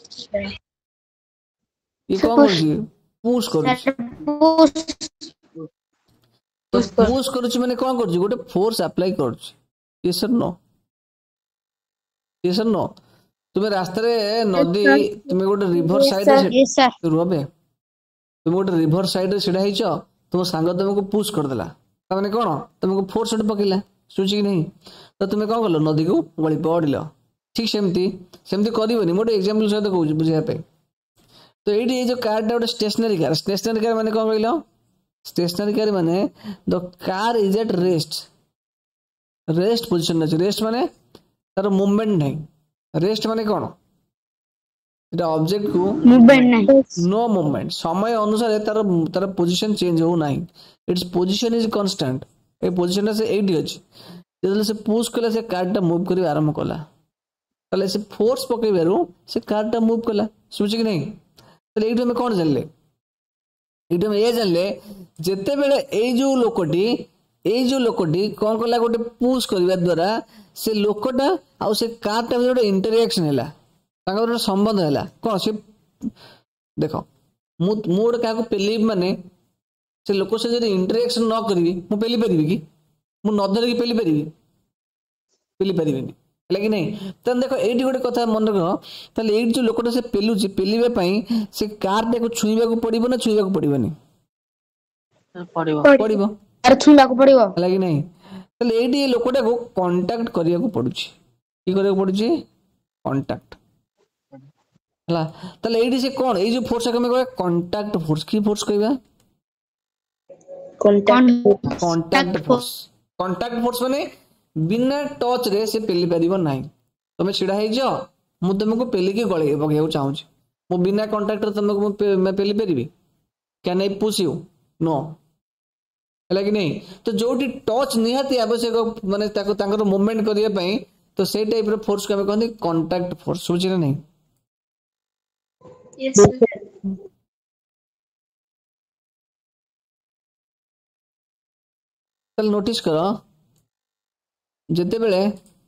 ये कौन करूची पुश करूची तो पुश करूची माने कौन करूची गोटे फोर्स अप्लाई करूची yeah sir no yeah sir no तुम्हें रास्ता रे नदी तुम्हें गोटे रिवर साइड yes sir रुबे तुम गोटे रिवर साइड रे सिडा हिचो तुम सांग तुमको पुश कर देला त माने कोन तुमको फोर्स उठ पकेला सुची कि नहीं तो तुम्हें कौन करलो नदी को गली पड़िलो ठीक सेमती सेमती करबनी मोटे एग्जांपल सहित कहूची बुझिया पे तो ये जो कार गोटे स्टेशनरी कार स्टेशनरी कार माने कौन कहल स्टेशनरी कार माने the car is at rest rest position अच्छे रेस्ट माने तार मूवमेंट नहीं रेस्ट माने कौन एटा ऑब्जेक्ट को मूवमेंट नहीं नो मूवमेंट समय अनुसार तार तार पोजीशन चेंज हो नहीं it's position is constant a position से एटी अछि जदि से पुश कला से कार टा मूव करी आरंभ कला तले से फोर्स पकेबारु से कार टा मूव कला सोची कि नहीं तले एठी में कोन जानले एठी में ए जानले जते बेले ए जो लोकटी ए जो लोकटी कोन कला गोटे पुश करबा द्वारा से लोकटा आ से कार टा गोटे इंटरएक्शन हैला ताका गोटे संबंध हैला कोन से देखो मु मोड का को पेली माने से लोक से जदि इंटरएक्शन न करबी मु पेली परबी कि मु न धरि की पेली परबी पेली परबीनी है कि नहीं तन देखो एठी गोटे कथा मन रख ताले एठी जो लोकटा से पेलुची पेलीबे पई से कार टा को छुईबा को पड़िबो ना छुईबा को पड़िबोनी पड़िबो पड़िबो अरे छुईबा को पड़िबो है कि नहीं ताले एठी लोकटा को कांटेक्ट करिया को पड़ुची कि करे पड़ुची कांटेक्ट हला तले एडी से कोन ए जो फोर्स के हम कहबा कांटेक्ट फोर्स की फोर्स कहबा contact contact force contact force माने बिना टच रे से पेली परिबो नाही तमे छिडा हे जो मु तुमको पेली के गळे पकेउ चाहू मु बिना कांटेक्ट रे तुमको मैं पेली परिबी can I push you no है कि नहीं तो जोटी टच निहाती आवश्यक माने ताको तांकर मूवमेंट करिया पई तो से टाइप रो फोर्स को हम कहंदी कांटेक्ट फोर्स सोची रे नहीं यस सर चल नोटिस करो जते बेले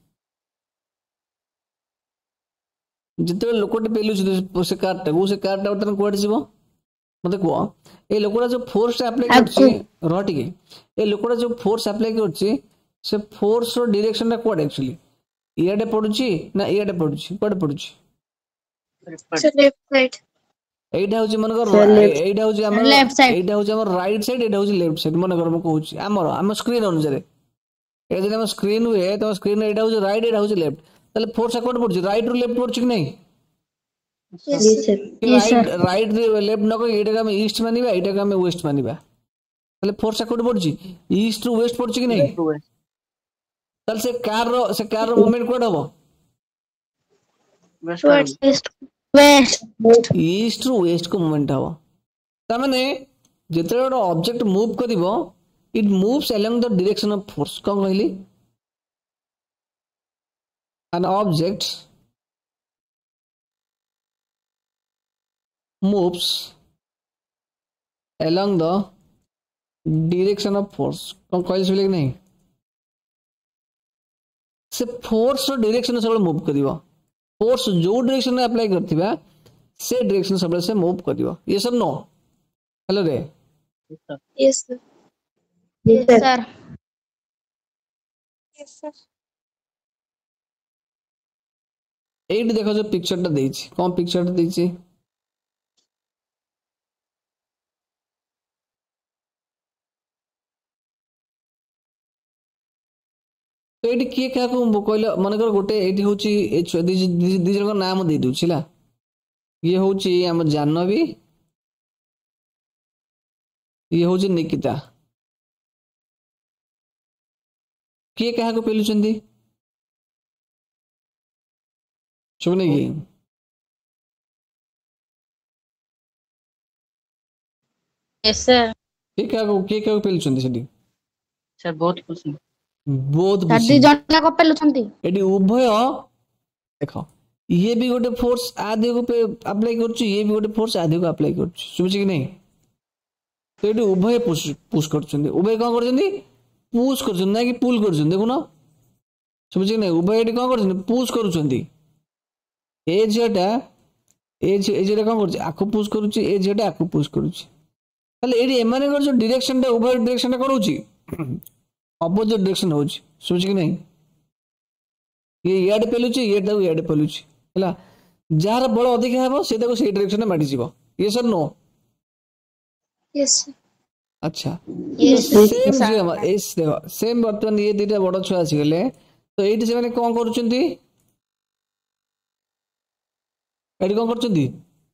जते लोकटे पेलु से कार्ड टा से कार्ड टा बर्तन कोड जीवो मते को ए लोकटा जो फोर्स अप्लाई करछि र टिके ए लोकटा जो फोर्स अप्लाई करछि से फोर्स रो डायरेक्शन टा कोड एक्चुअली इयाडे पडुछि ना इयाडे पडुछि कोड पडुछि सर लेफ्ट साइड एइटा होछि मन कर एइटा होछि हमर लेफ्ट साइड एइटा होछि हमर राइट साइड एइटा होछि लेफ्ट साइड मन कर म कहूछि हमर हम स्क्रीन अनुसार ए जे हम स्क्रीन हुए तो स्क्रीन एइटा होछि राइट एइटा होछि लेफ्ट तले फोर्स कोड पडुछि राइट रो लेफ्ट पडुछि कि नहीं यस सर राइट राइट रे लेफ्ट न को एटा हम ईस्ट मानिबा एटा हम वेस्ट मानिबा तले फोर्स कोड पडुछि ईस्ट टू वेस्ट पडुछि कि नहीं तले से कार रो से कार रो मूवमेंट कोड हबो west west east to west को मूवमेंट हबो त माने जेते बड़ ऑब्जेक्ट मूव करिवो it moves along the direction of force कोन कहली an object moves along the direction of force कोन कहली सुले कि नहीं से फोर्स रो डायरेक्शन सब मूव करिवो फोर्स जो डायरेक्शन में अप्लाई करथिबा से डायरेक्शन सब से मूव करिवो ये सब नो हेलो रे yes sir yes sir yes sir एट देखो जो पिक्चर टा देछि कोन पिक्चर टा देछि तो एटी किए क्या को कहले मन कर गोटे एटी होची ए दी जन का नाम दे दूछिला ये होची हम जानवी ये होची निकिता किए क्या को पेलु चंदी सुने की यस सर किए क्या को किए क्या को पेलु चंदी सेडी सर बहुत खुशी बहुत दी खुशी जन को पेलु छंती एटी उभय देखो ये भी गोटे फोर्स आधे को पे अप्लाई करछु ये भी गोटे फोर्स आधे को अप्लाई करछु सुबछि कि नहीं तो एटी उभय पुश पुश करछुंदी उभय कोन करछुंदी पुश करछुंदी ना कि पुल करछुंदी देखो ना सुबछि कि नहीं उभय एटी कोन करछुंदी पुश करछुंदी ए जेटा ए जे ए जेटा कोन करछि आकु पुश करूछि ए जेटा आकु पुश करूछि ताले एटी एमाने कर जो डायरेक्शन टा उभय डायरेक्शन टा करूछि अपोजिट डायरेक्शन होछि सुबछि कि नहीं ये याड पेलुछि ये टा याड पेलुछि हला जार बळ अधिक हेबो से ताको से डायरेक्शन में माडी जीवो ये सर नो यस अच्छा यस सेम एस देखो सेम बर्तन ये दीटा बड़ छुआ आसी गेले तो एटी से माने कोन करूछंती एटी कोन करछंती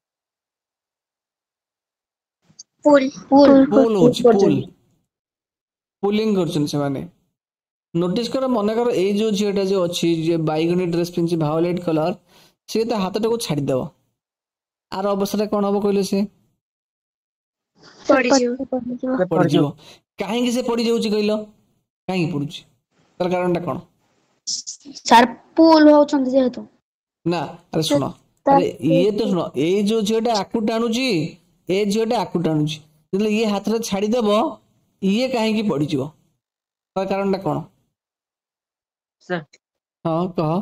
पुल पुल पुल होछि पुल पुलिंग करछन से माने नोटिस कर मन कर ए जो झियटा जो अछि जे बाइगनी ड्रेस पिनछि वायोलेट कलर से त हाथटा को छाडी देबो आर अवसर कोन होबो कहले से पड़ी जियो पड़ी जियो काहे कि से पड़ी जाउछि कहलो काहे पड़ुछि तर कारणटा कोन सर पुल होछंती जेहेतु ना अरे सुनो अरे ये तो सुनो ए जो झियटा आकु टाणुछि ए झियटा आकु टाणुछि मतलब ये हाथ रे छाडी देबो ये काहे कि पड़ी जिवो तर कारणटा कोन सर हां कह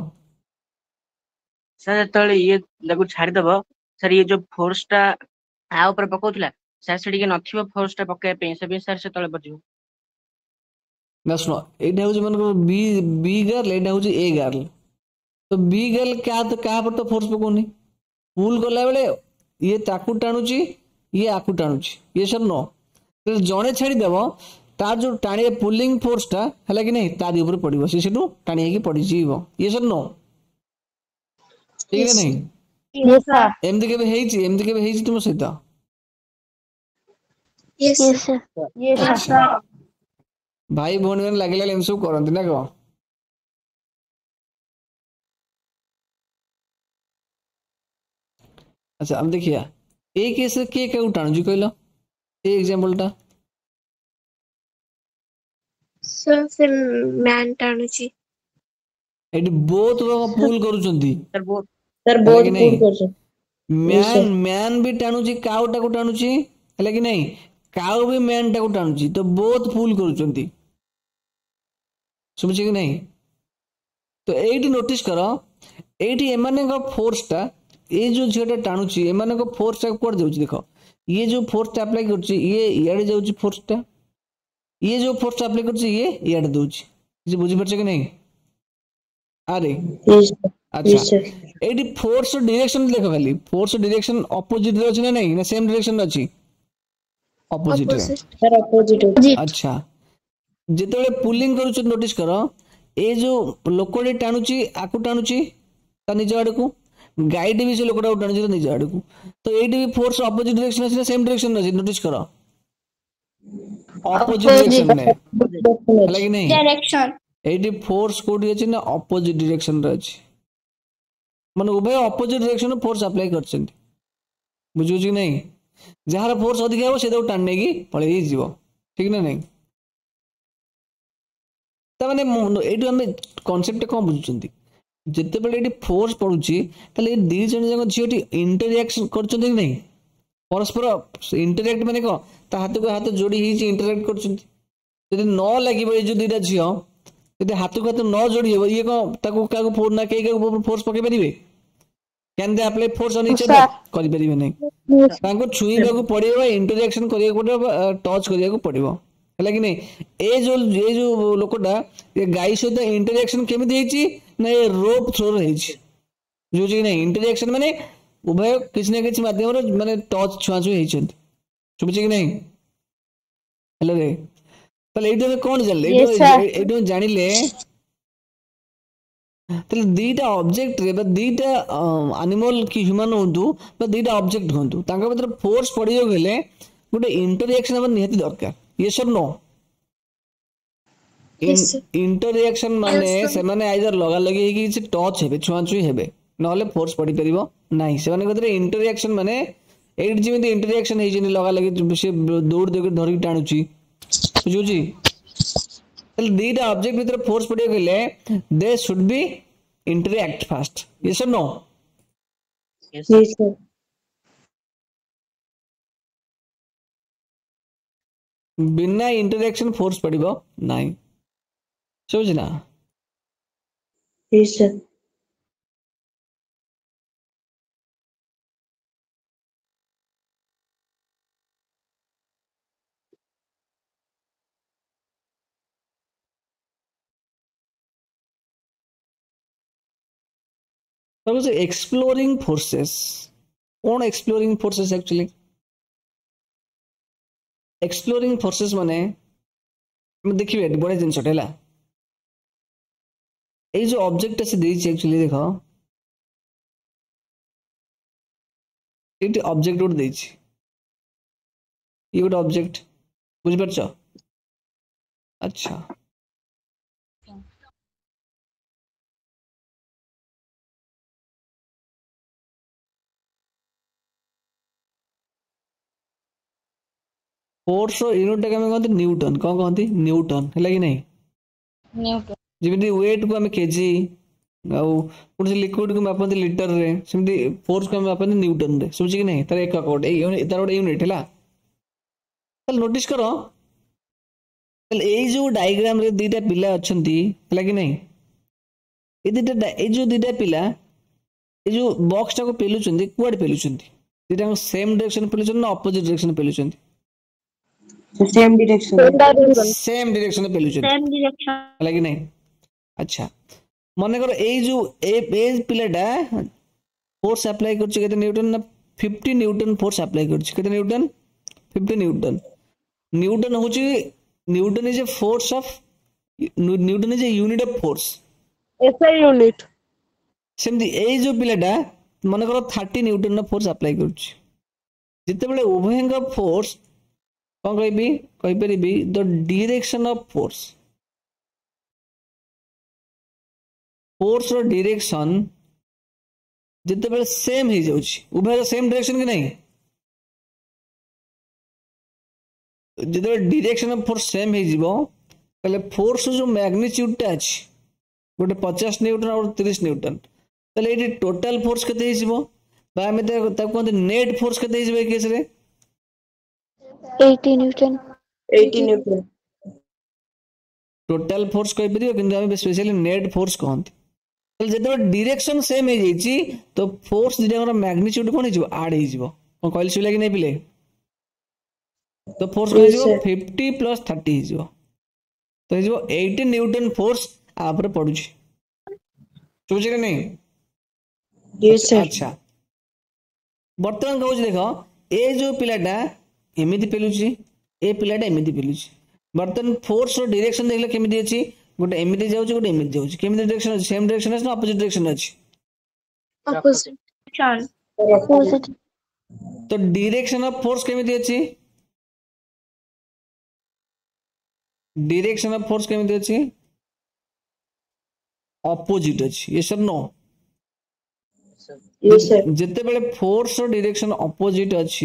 सर तळे ये लागु छाडी दबो सर ये जो फोर्स टा आ ऊपर पकोथला सर सेडी के नथिबो फोर्स टा पके पे से भी सर से तळे बजियो ना सुनो एटा होची मन को बी बी गर्ल एटा होची ए गर्ल तो बी गर्ल क्या तो कहा पर तो फोर्स पकोनी पुल गला बेले ये ताकू टाणुची ये आकू टाणुची ये सब नो तो जणे छाडी देबो तार जो टाणी पुलिंग फोर्स टा हला कि नहीं तार ऊपर पड़िबो से सेटू टाणी की पड़ी जीवो ये सब नो ठीक है नहीं Yes, sir. एमती केबे हेइची एमती केबे हेइची तुम सहित Yes, sir. Yes, अच्छा भाई भौणी मैंने लगे लगे सब करती ना कह अच्छा अब देखिए ए केस रे के क्या टाणुची कहल ए एग्जांपल टा Sir, से man टाणुची एटी बोथ पुल करूचंती सर बहुत Sir, है बहुत कि cool नहीं करछे. मैन मैन भी टाणुची काउटा को टाणुची है कि नहीं काउ भी मैन टा को टाणुची तो बोथ पुल करूचंती सुमुची कि नहीं तो एटी नोटिस करो एटी एमाने का फोर्स टा ये जो झीटा टाणुची एमाने का फोर्स टा कोड देउची देखो ये जो फोर्स टा अप्लाई करची ये इयाडे जाउची फोर्स टा ये जो फोर्स टा अप्लाई करची ये इयाडे दउची जे बुझी परछ कि नहीं अरे Yes, sir. अच्छा Yes, sir. एटी फोर्स डायरेक्शन देखो खाली फोर्स डायरेक्शन ऑपोजिट रे अछि ना नहीं ना सेम डायरेक्शन रे अछि ऑपोजिट रे Sir, opposite. अच्छा जेतेबेले पुलिंग करूछ नोटिस करो ए जो लोकडी टाणुची आकु टाणुची ता निज आड़ को गाइड भी से लोकडा टाणुची निज आड़ को तो एटी भी फोर्स ऑपोजिट डायरेक्शन अछि ना सेम डायरेक्शन अछि नोटिस करो ऑपोजिट डायरेक्शन में है कि नहीं डायरेक्शन एटी फोर्स कोडी अछि ना ऑपोजिट डायरेक्शन रे अछि माने उभय ऑपोजिट डायरेक्शन फोर्स अप्लाई करछन्ती बुझु छी नहीं जहार फोर्स अधिक हो से तो टाणने की पळै जीवो ठीक ना नहीं ता माने एटू हम कांसेप्ट कोन बुझुचंती जते बेले एटी फोर्स पडुची तले दी जन जन झियोटी इंटरैक्शन करछन्ती कि नहीं परस्पर इंटरैक्ट माने को ता हाथ को हाथ जोड़ी ही इंटरैक्ट करछन्ती यदि न लागिबो ए जो दीटा झियो यदि हाथ को हाथ न जोड़ी हो ये को ताको का को फोर्स ना के का फोर्स पके परिबे can they apply force on each other करि परिबे नहीं ताको छुईबा को पड़िबो इंटरैक्शन करिया को पड़िबो टच करिया को पड़िबो है कि नहीं ए जो ये जो लोकटा ये गाई सहित इंटरैक्शन केमिति हेची ना ये रोप थ्रो हेची जो जी नहीं इंटरैक्शन माने उभय किछ ना किछ माध्यम रे माने टच छुआ छुई हेचंती सुबुची कि नहीं हेलो रे तले एइडो कोन जानले एइडो एइडो जानिले तले दीटा ऑब्जेक्ट रे बा दीटा एनिमल की ह्यूमन होंतु बा दीटा ऑब्जेक्ट होंतु तांका भीतर फोर्स पडियो गेले गोटे इंटरैक्शन हमर निहति दरकार यस और नो इंटरैक्शन माने से माने आइदर लगा लगी कि से टच हेबे छुआ छुई हेबे नहले फोर्स पड़ी परिबो नाही से माने भीतर इंटरैक्शन माने एइट जिमिति इंटरैक्शन हे जिनि लगा लगी से दौड़ दे धरि टाणुची बुझुची तले दीटा ऑब्जेक्ट भीतर फोर्स पडियो गेले they should be interact fast yes और नो yes, Yes, sir. बिना इंटरैक्शन फोर्स पड़िबो नाही समझ ना Yes, sir. Suppose exploring forces कौन exploring forces actually exploring forces माने देखिए बड़े जिन है ये जो ऑब्जेक्ट से देछि एक्चुअली देखो ये ऑब्जेक्ट गोटे देछि ये गोटे ऑब्जेक्ट बुझ परछ अच्छा फोर्स यूनिट का कहते न्यूटन कौन कहते न्यूटन है कि नहीं न्यूटन जमी वेट को आम केजी कौन लिक्विड को मापते लिटर रे सेमती फोर्स को मापते न्यूटन रे समझ कि नहीं तार एक कोड तार गोटे यूनिट है नोटिस कर जो डायग्राम रे दीटा पिला अच्छंती है कि नहीं ये दीटा ये जो दीटा पिला ये जो बॉक्स टा को पेलुचंती कुआडे पेलुचंती दीटा सेम डायरेक्शन पेलुचंती ना अपोजिट डायरेक्शन पेलुचंती Same direction. सेम डायरेक्शन में पेलुचंती सेम डायरेक्शन है कि नहीं अच्छा मन कर ए जो ए ए पिलाटा फोर्स अप्लाई करछ केते न्यूटन ना फिफ्टी न्यूटन फोर्स अप्लाई करछ केते न्यूटन फिफ्टी न्यूटन न्यूटन होची newton is a force of newton is a unit of force S I unit. सेमती ए जो पिलाटा मन कर थर्टी न्यूटन फोर्स अप्लाई करुच्ची जितेबाला उभय फोर्स कौन कहबी कहीपरि the direction of force force रो डायरेक्शन जितेबाला सेम हो जाउची उभय सेम डायरेक्शन कि नहीं जिते डायरेक्शन ऑफ फोर्स सेम हो जिवो ताले फोर्स जो मैग्नीट्यूड टा अछि गोटे पचास न्यूटन और तीस न्यूटन ताले एटी टोटल फोर्स केते हो जिवो बा हम ताको कहते नेट फोर्स केते हो जिवो केस रे eighty newton eighty newton total force कहि परियो किंतु हम स्पेशली नेट फोर्स कहंती ताले जते डायरेक्शन सेम हो जाईची तो फोर्स दिटर मैग्नीट्यूड कोन हो जिवो ऐड हो जिवो कोन कहली सुला कि नै पिले तो फोर्स कहि जिवो fifty plus thirty हो जिवो तो हो जिवो eighty न्यूटन फोर्स आप रे पडुची सोचे कि नहीं यस सर अच्छा बर्तमान कहूँ देख ए जो पिलाटा एमती पेलुची ए पिलाटा एमती पेलुची बर्तमान फोर्स रो डायरेक्शन देखले केमिति अछि गोटे एमती जाउची गोटे एमती जाउची केमिति डायरेक्शन अछि सेम डायरेक्शन अछि ना अपोजिट डायरेक्शन अछि अपोजिट चार अपोजिट तो डायरेक्शन ऑफ फोर्स केमिति अछि डायरेक्शन ऑफ फोर्स केमिति अछि अपोजिट अछि यस और नो यस सर जिते बेले फोर्स रो डायरेक्शन अपोजिट अछि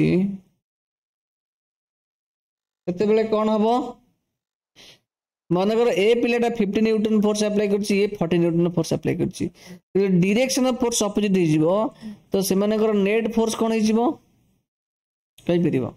तेते बेले कोन हबो मानकर ए पिलाटा fifty न्यूटन फोर्स अप्लाई करछि ए forty न्यूटन फोर्स अप्लाई करछि डायरेक्शन ऑफ फोर्स अपोजिट हो जिवो तो से मानकर नेट फोर्स कोन हो जिवो कहि परिबो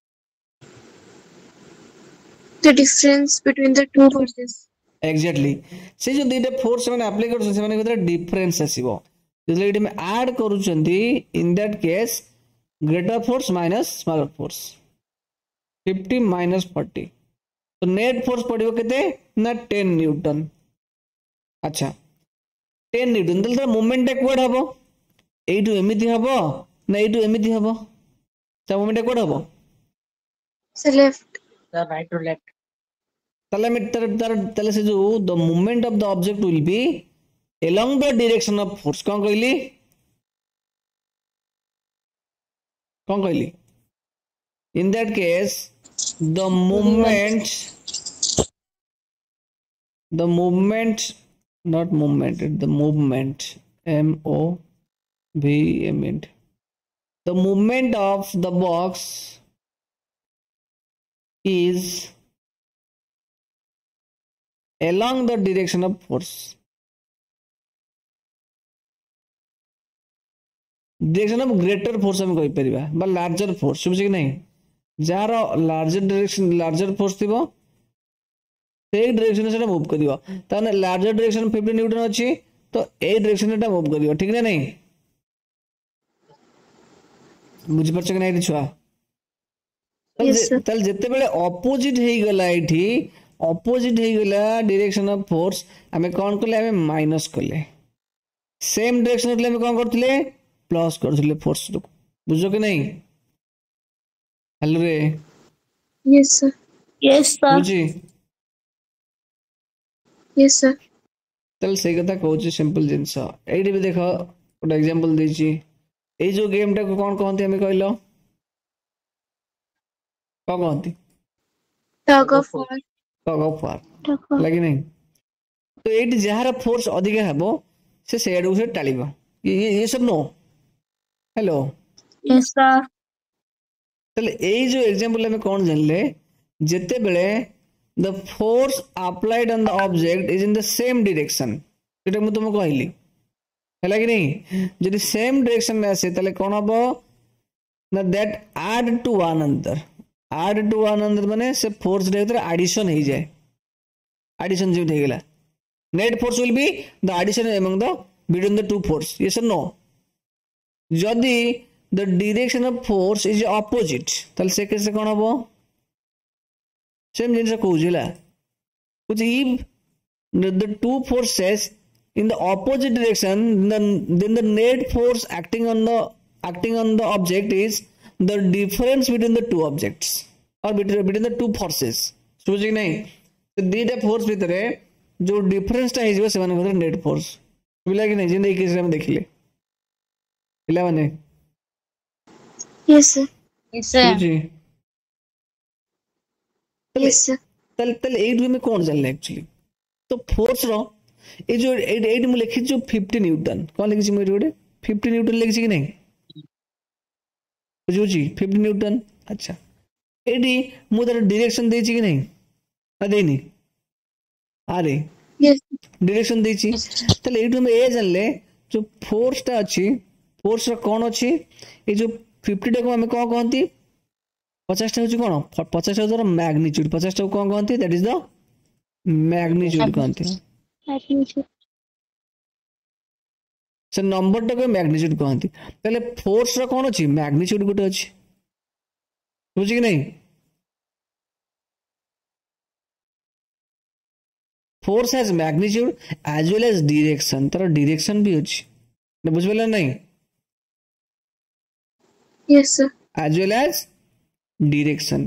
the difference between the two forces exactly से जो दुईटा फोर्स मैंने अप्लाई कर से माने भीतर डिफरेंस आसीबो जदि एटी में ऐड करूचंती in that case greater force minus smaller force fifty minus forty तो नेट फोर्स पड़िबो केते ना ten न्यूटन अच्छा ten न्यूटन तले मोमेंट एक्वाड हबो एटू एमिति हबो ना एटू एमिति हबो ता मोमेंट एक्वाड हबो so left The right to left. तले में तर तर तले से जो the movement of the object will be along the direction of force कौन कहली कौन कहली in that case the movement the movement not movement the movement m o v m e n t the movement of the box is along the direction of force direction of greater force हम कहि परिबा बा larger force सुबछि कि नहीं जार larger direction larger force थिबो से डायरेक्शन से मूव करिवो ताने लार्जर डायरेक्शन fifty न्यूटन अछि तो ए डायरेक्शन एटा मूव करिवो ठीक ना नहीं बुझि परछ कि नहीं छुआ तल जते बेले ऑपोजिट हेई गला एठी ऑपोजिट हेई गला डायरेक्शन ऑफ फोर्स हमें कोन करले हमें माइनस करले सेम डायरेक्शन होतले हमें कोन करथले प्लस करथले फोर्स को बुझो कि नहीं हेलो रे yes sir yes sir बुझी yes sir तल सही कथा कहूची सिंपल जिंस एडी भी देखो गोटे एग्जांपल देची ए जो गेम टा को कोन कहंती हमें कहलो का कहंती tug of war tug of war tug of लगी नहीं तो एडी जहार फोर्स अधिक हेबो से सेडू से टालिबो ये ये सब नो हेलो yes sir तले ए जो एग्जांपल में कौन जानले जेते बेले the force applied on the object is in the same direction एटा मु तुमको कहली हैला कि नहीं यदि सेम डायरेक्शन में आसे तले कोन हबो ना that add to one another add to one another माने से फोर्स भीतर एडिशन हो जाए एडिशन जो हो गेला net force will be the addition among the between the two force yes और नो जदि the direction of force is opposite तल से कैसे कौन हबो सेम जिनसे कहूजिला कुछ if the, the two forces in the opposite direction then then the net force acting on the acting on the object is the difference between the two objects or between, between the two forces समझ नहीं तो दीटा force भीतर जो difference टा हिजबो से माने net force बुझला कि नहीं जे नहीं केस हम देखिले पिला माने यस सर यस सर बुझी यस सर तल तल एट में कौन जानले एक्चुअली तो फोर्स रो ए जो एट एट मु लिखि जो फिफ्टी न्यूटन कौन लिखि मु गोटे फिफ्टी न्यूटन लिखि कि नहीं बुझी फिफ्टी न्यूटन अच्छा एडी मु तार डायरेक्शन देछि कि नहीं आ देनी अरे यस डायरेक्शन देछि तले एट में ए जानले जो फोर्स ता अछि फोर्स रो कौन अछि ए जो फिफ्टी टा को हम कौन कहंती पचास टा होची कौन पचास टा द्वारा मैग्नीट्यूड पचास टा कौन कहंती दैट इज द मैग्नीट्यूड कहंती से नंबर टा को मैग्नीट्यूड कहंती तले फोर्स रो कौन अछि मैग्नीट्यूड गुटे अछि बुझी कि नहीं force has magnitude as well as direction तर डायरेक्शन भी अछि बुझ बोला नहीं yes sir as well as direction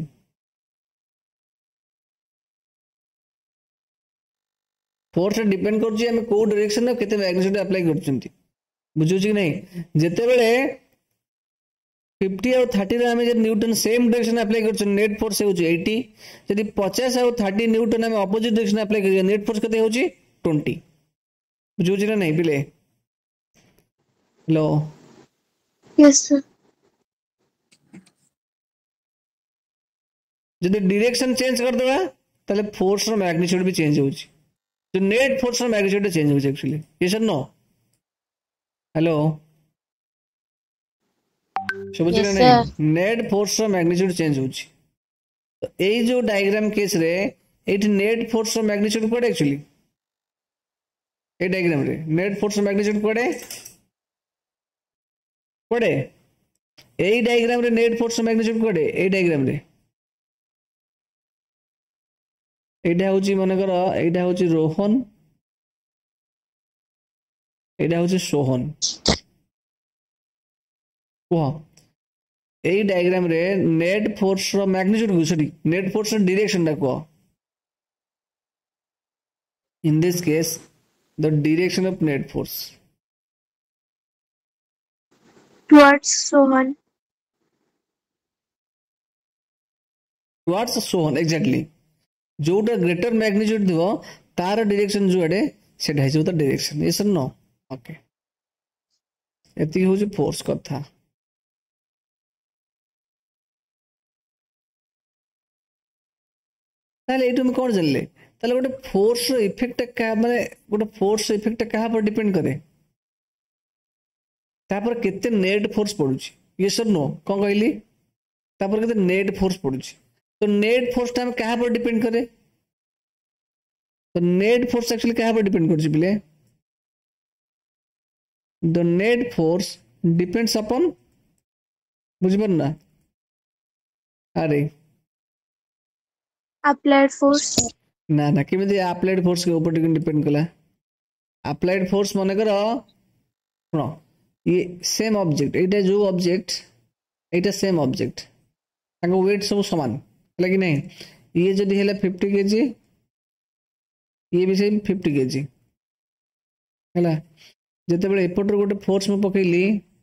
force depend करछि हम को डायरेक्शन में केते मैग्नीट्यूड अप्लाई करछंती बुझु छी नहीं जेते बेले फिफ्टी और थर्टी रे हम जे न्यूटन सेम डायरेक्शन अप्लाई करछन नेट फोर्स होछि एटी यदि पचास और थर्टी न्यूटन हम अपोजिट डायरेक्शन अप्लाई करिया नेट फोर्स केते होछि ट्वेंटी बुझु छी नहीं पिले हेलो यस सर जदि डायरेक्शन चेंज कर देबा तले फोर्स रो मैग्नीट्यूड भी चेंज होछि तो नेट फोर्स रो मैग्नीट्यूड चेंज होछि एक्चुअली यस और नो हेलो सब Yes, नहीं नेट फोर्स रो मैग्नीट्यूड चेंज होछि तो एई जो डायग्राम केस रे एठी नेट फोर्स रो मैग्नीट्यूड कोड एक्चुअली ए डायग्राम रे नेट फोर्स रो मैग्नीट्यूड कोड कोड एई डायग्राम रे नेट फोर्स रो मैग्नीट्यूड कोड ए डायग्राम रे एटा होची मनकर एटा होची रोहन एटा होची सोहन वाह एई डायग्राम रे नेट फोर्स रो मैग्नीट्यूड सॉरी नेट फोर्स रो डायरेक्शन दा को in this case the direction of net force towards Sohan towards Sohan exactly जोटा ग्रेटर मैग्नीट्यूड दिवो तार डायरेक्शन जो एडे सेटा हिजो त डायरेक्शन यस नो ओके एति होची फोर्स कथा ताले एटु में कोन जानले ताले गोटे फोर्स रो इफेक्ट का माने गोटे फोर्स इफेक्ट कहा पर डिपेंड करे तापर केते नेट फोर्स पडुची यस नो कोन कहली तापर केते नेट फोर्स पडुची तो नेट फोर्स टाइम कहाँ पर डिपेंड करे तो नेट फोर्स एक्चुअली कहाँ पर डिपेंड करछि बिले the net force depends upon बुझिबन ना अरे अप्लाइड फोर्स ना ना केमिति अप्लाइड फोर्स के ऊपर डिपेंड कला अप्लाइड फोर्स माने कर सुनो ये सेम ऑब्जेक्ट एटा जो ऑब्जेक्ट एटा सेम ऑब्जेक्ट ताको वेट सब समान लगी नहीं ये जदि हेला फिफ्टी केजी ये भी सेम फिफ्टी केजी हैला जते बेले एपटर गोटे फोर्स में पकैली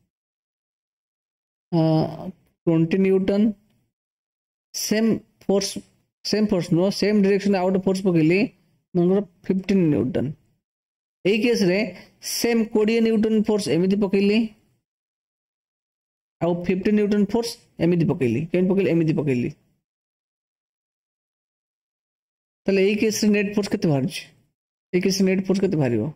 twenty newton same force same force no same direction आउट फोर्स पकैली मनकर फिफ्टीन न्यूटन एई केस रे सेम ट्वेंटी न्यूटन फोर्स एमिति पकैली आ फिफ्टीन न्यूटन फोर्स एमिति पकैली केन पकैली एमिति पकैली तले एई केस रे नेट फोर्स केते बाहर छी एई केस रे नेट फोर्स केते बाहरियो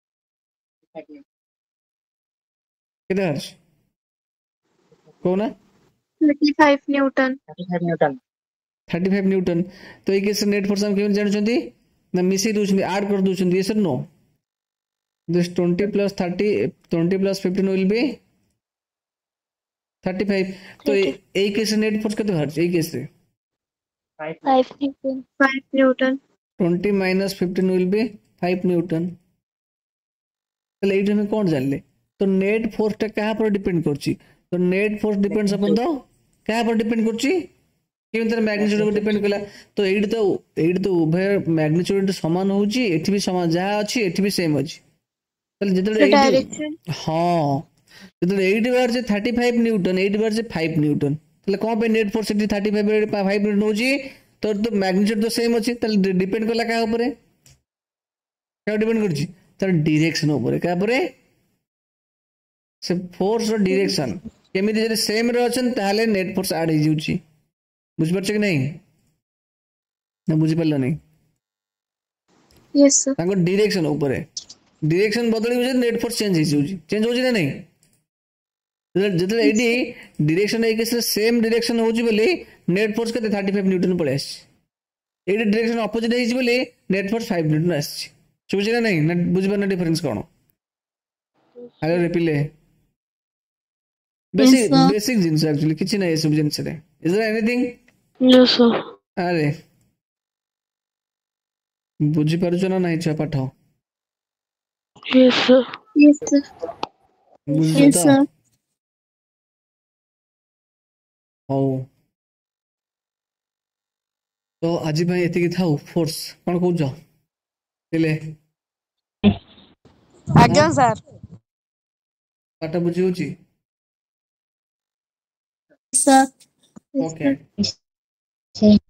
केते बाहर छी कोना thirty five newton thirty five newton thirty five newton तो एई केस रे नेट फोर्स हम केन जानछंती ना मिसई दोछंती ऐड कर दोछंती yes no this twenty plus thirty twenty plus fifteen will be thirty five तो एई केस रे नेट फोर्स केते बाहर छी एई केस रे five newton five newton twenty minus fifteen will be five newton तले एई में कोन जानले तो नेट फोर्स टा कहां पर डिपेंड करछि तो नेट फोर्स डिपेंड्स अपन तो कहां पर डिपेंड करछि केन तर मैग्नीट्यूड पर डिपेंड कला तो एडी तो एडी तो उभय मैग्नीट्यूड समान होउछि एठी भी समान जहा अछि एठी भी सेम अछि ताले जेतले The एटी direction. हां जेतले एटी बार से थर्टी फाइव न्यूटन एटी बार से फाइव न्यूटन ताले कोन पे नेट फोर्स एटी थर्टी फाइव रे फाइव न्यूटन होची तो तो मैग्नीट्यूड तो सेम अछि ताले डिपेंड करला का ऊपर क्या डिपेंड करछि तार डायरेक्शन ऊपर का ऊपर से फोर्स रो डायरेक्शन केमिति जे सेम रे अछन ताले नेट फोर्स ऐड हो जाउची बुझ परछ कि नहीं ना बुझी परलो नहीं Yes, sir. ताको डायरेक्शन ऊपर है डायरेक्शन बदली हो नेट फोर्स चेंज हो जाउची चेंज होची ना नहीं जेतले एडी डायरेक्शन है के सेम डायरेक्शन होची बोली नेट फोर्स के थर्टी फाइव न्यूटन पड़े आसी एडी डायरेक्शन ऑपोजिट है बोली नेट फोर्स फाइव न्यूटन आसी बुझी ना नहीं ना बुझी परना डिफरेंस कोन हेलो रिपिले basic Yes, sir. Basic things actually किछि ना ए सब जिंस रे is there anything No, sir. अरे बुझी पारुछ ना नहीं छा पाठ Yes, sir. Yes, sir. बुझी Yes, तो sir. हो तो आज भाई एति की थाउ फोर्स कोन कहउछ दिले आज्ञा सर. पाठ बुझी होची Sir. ओके से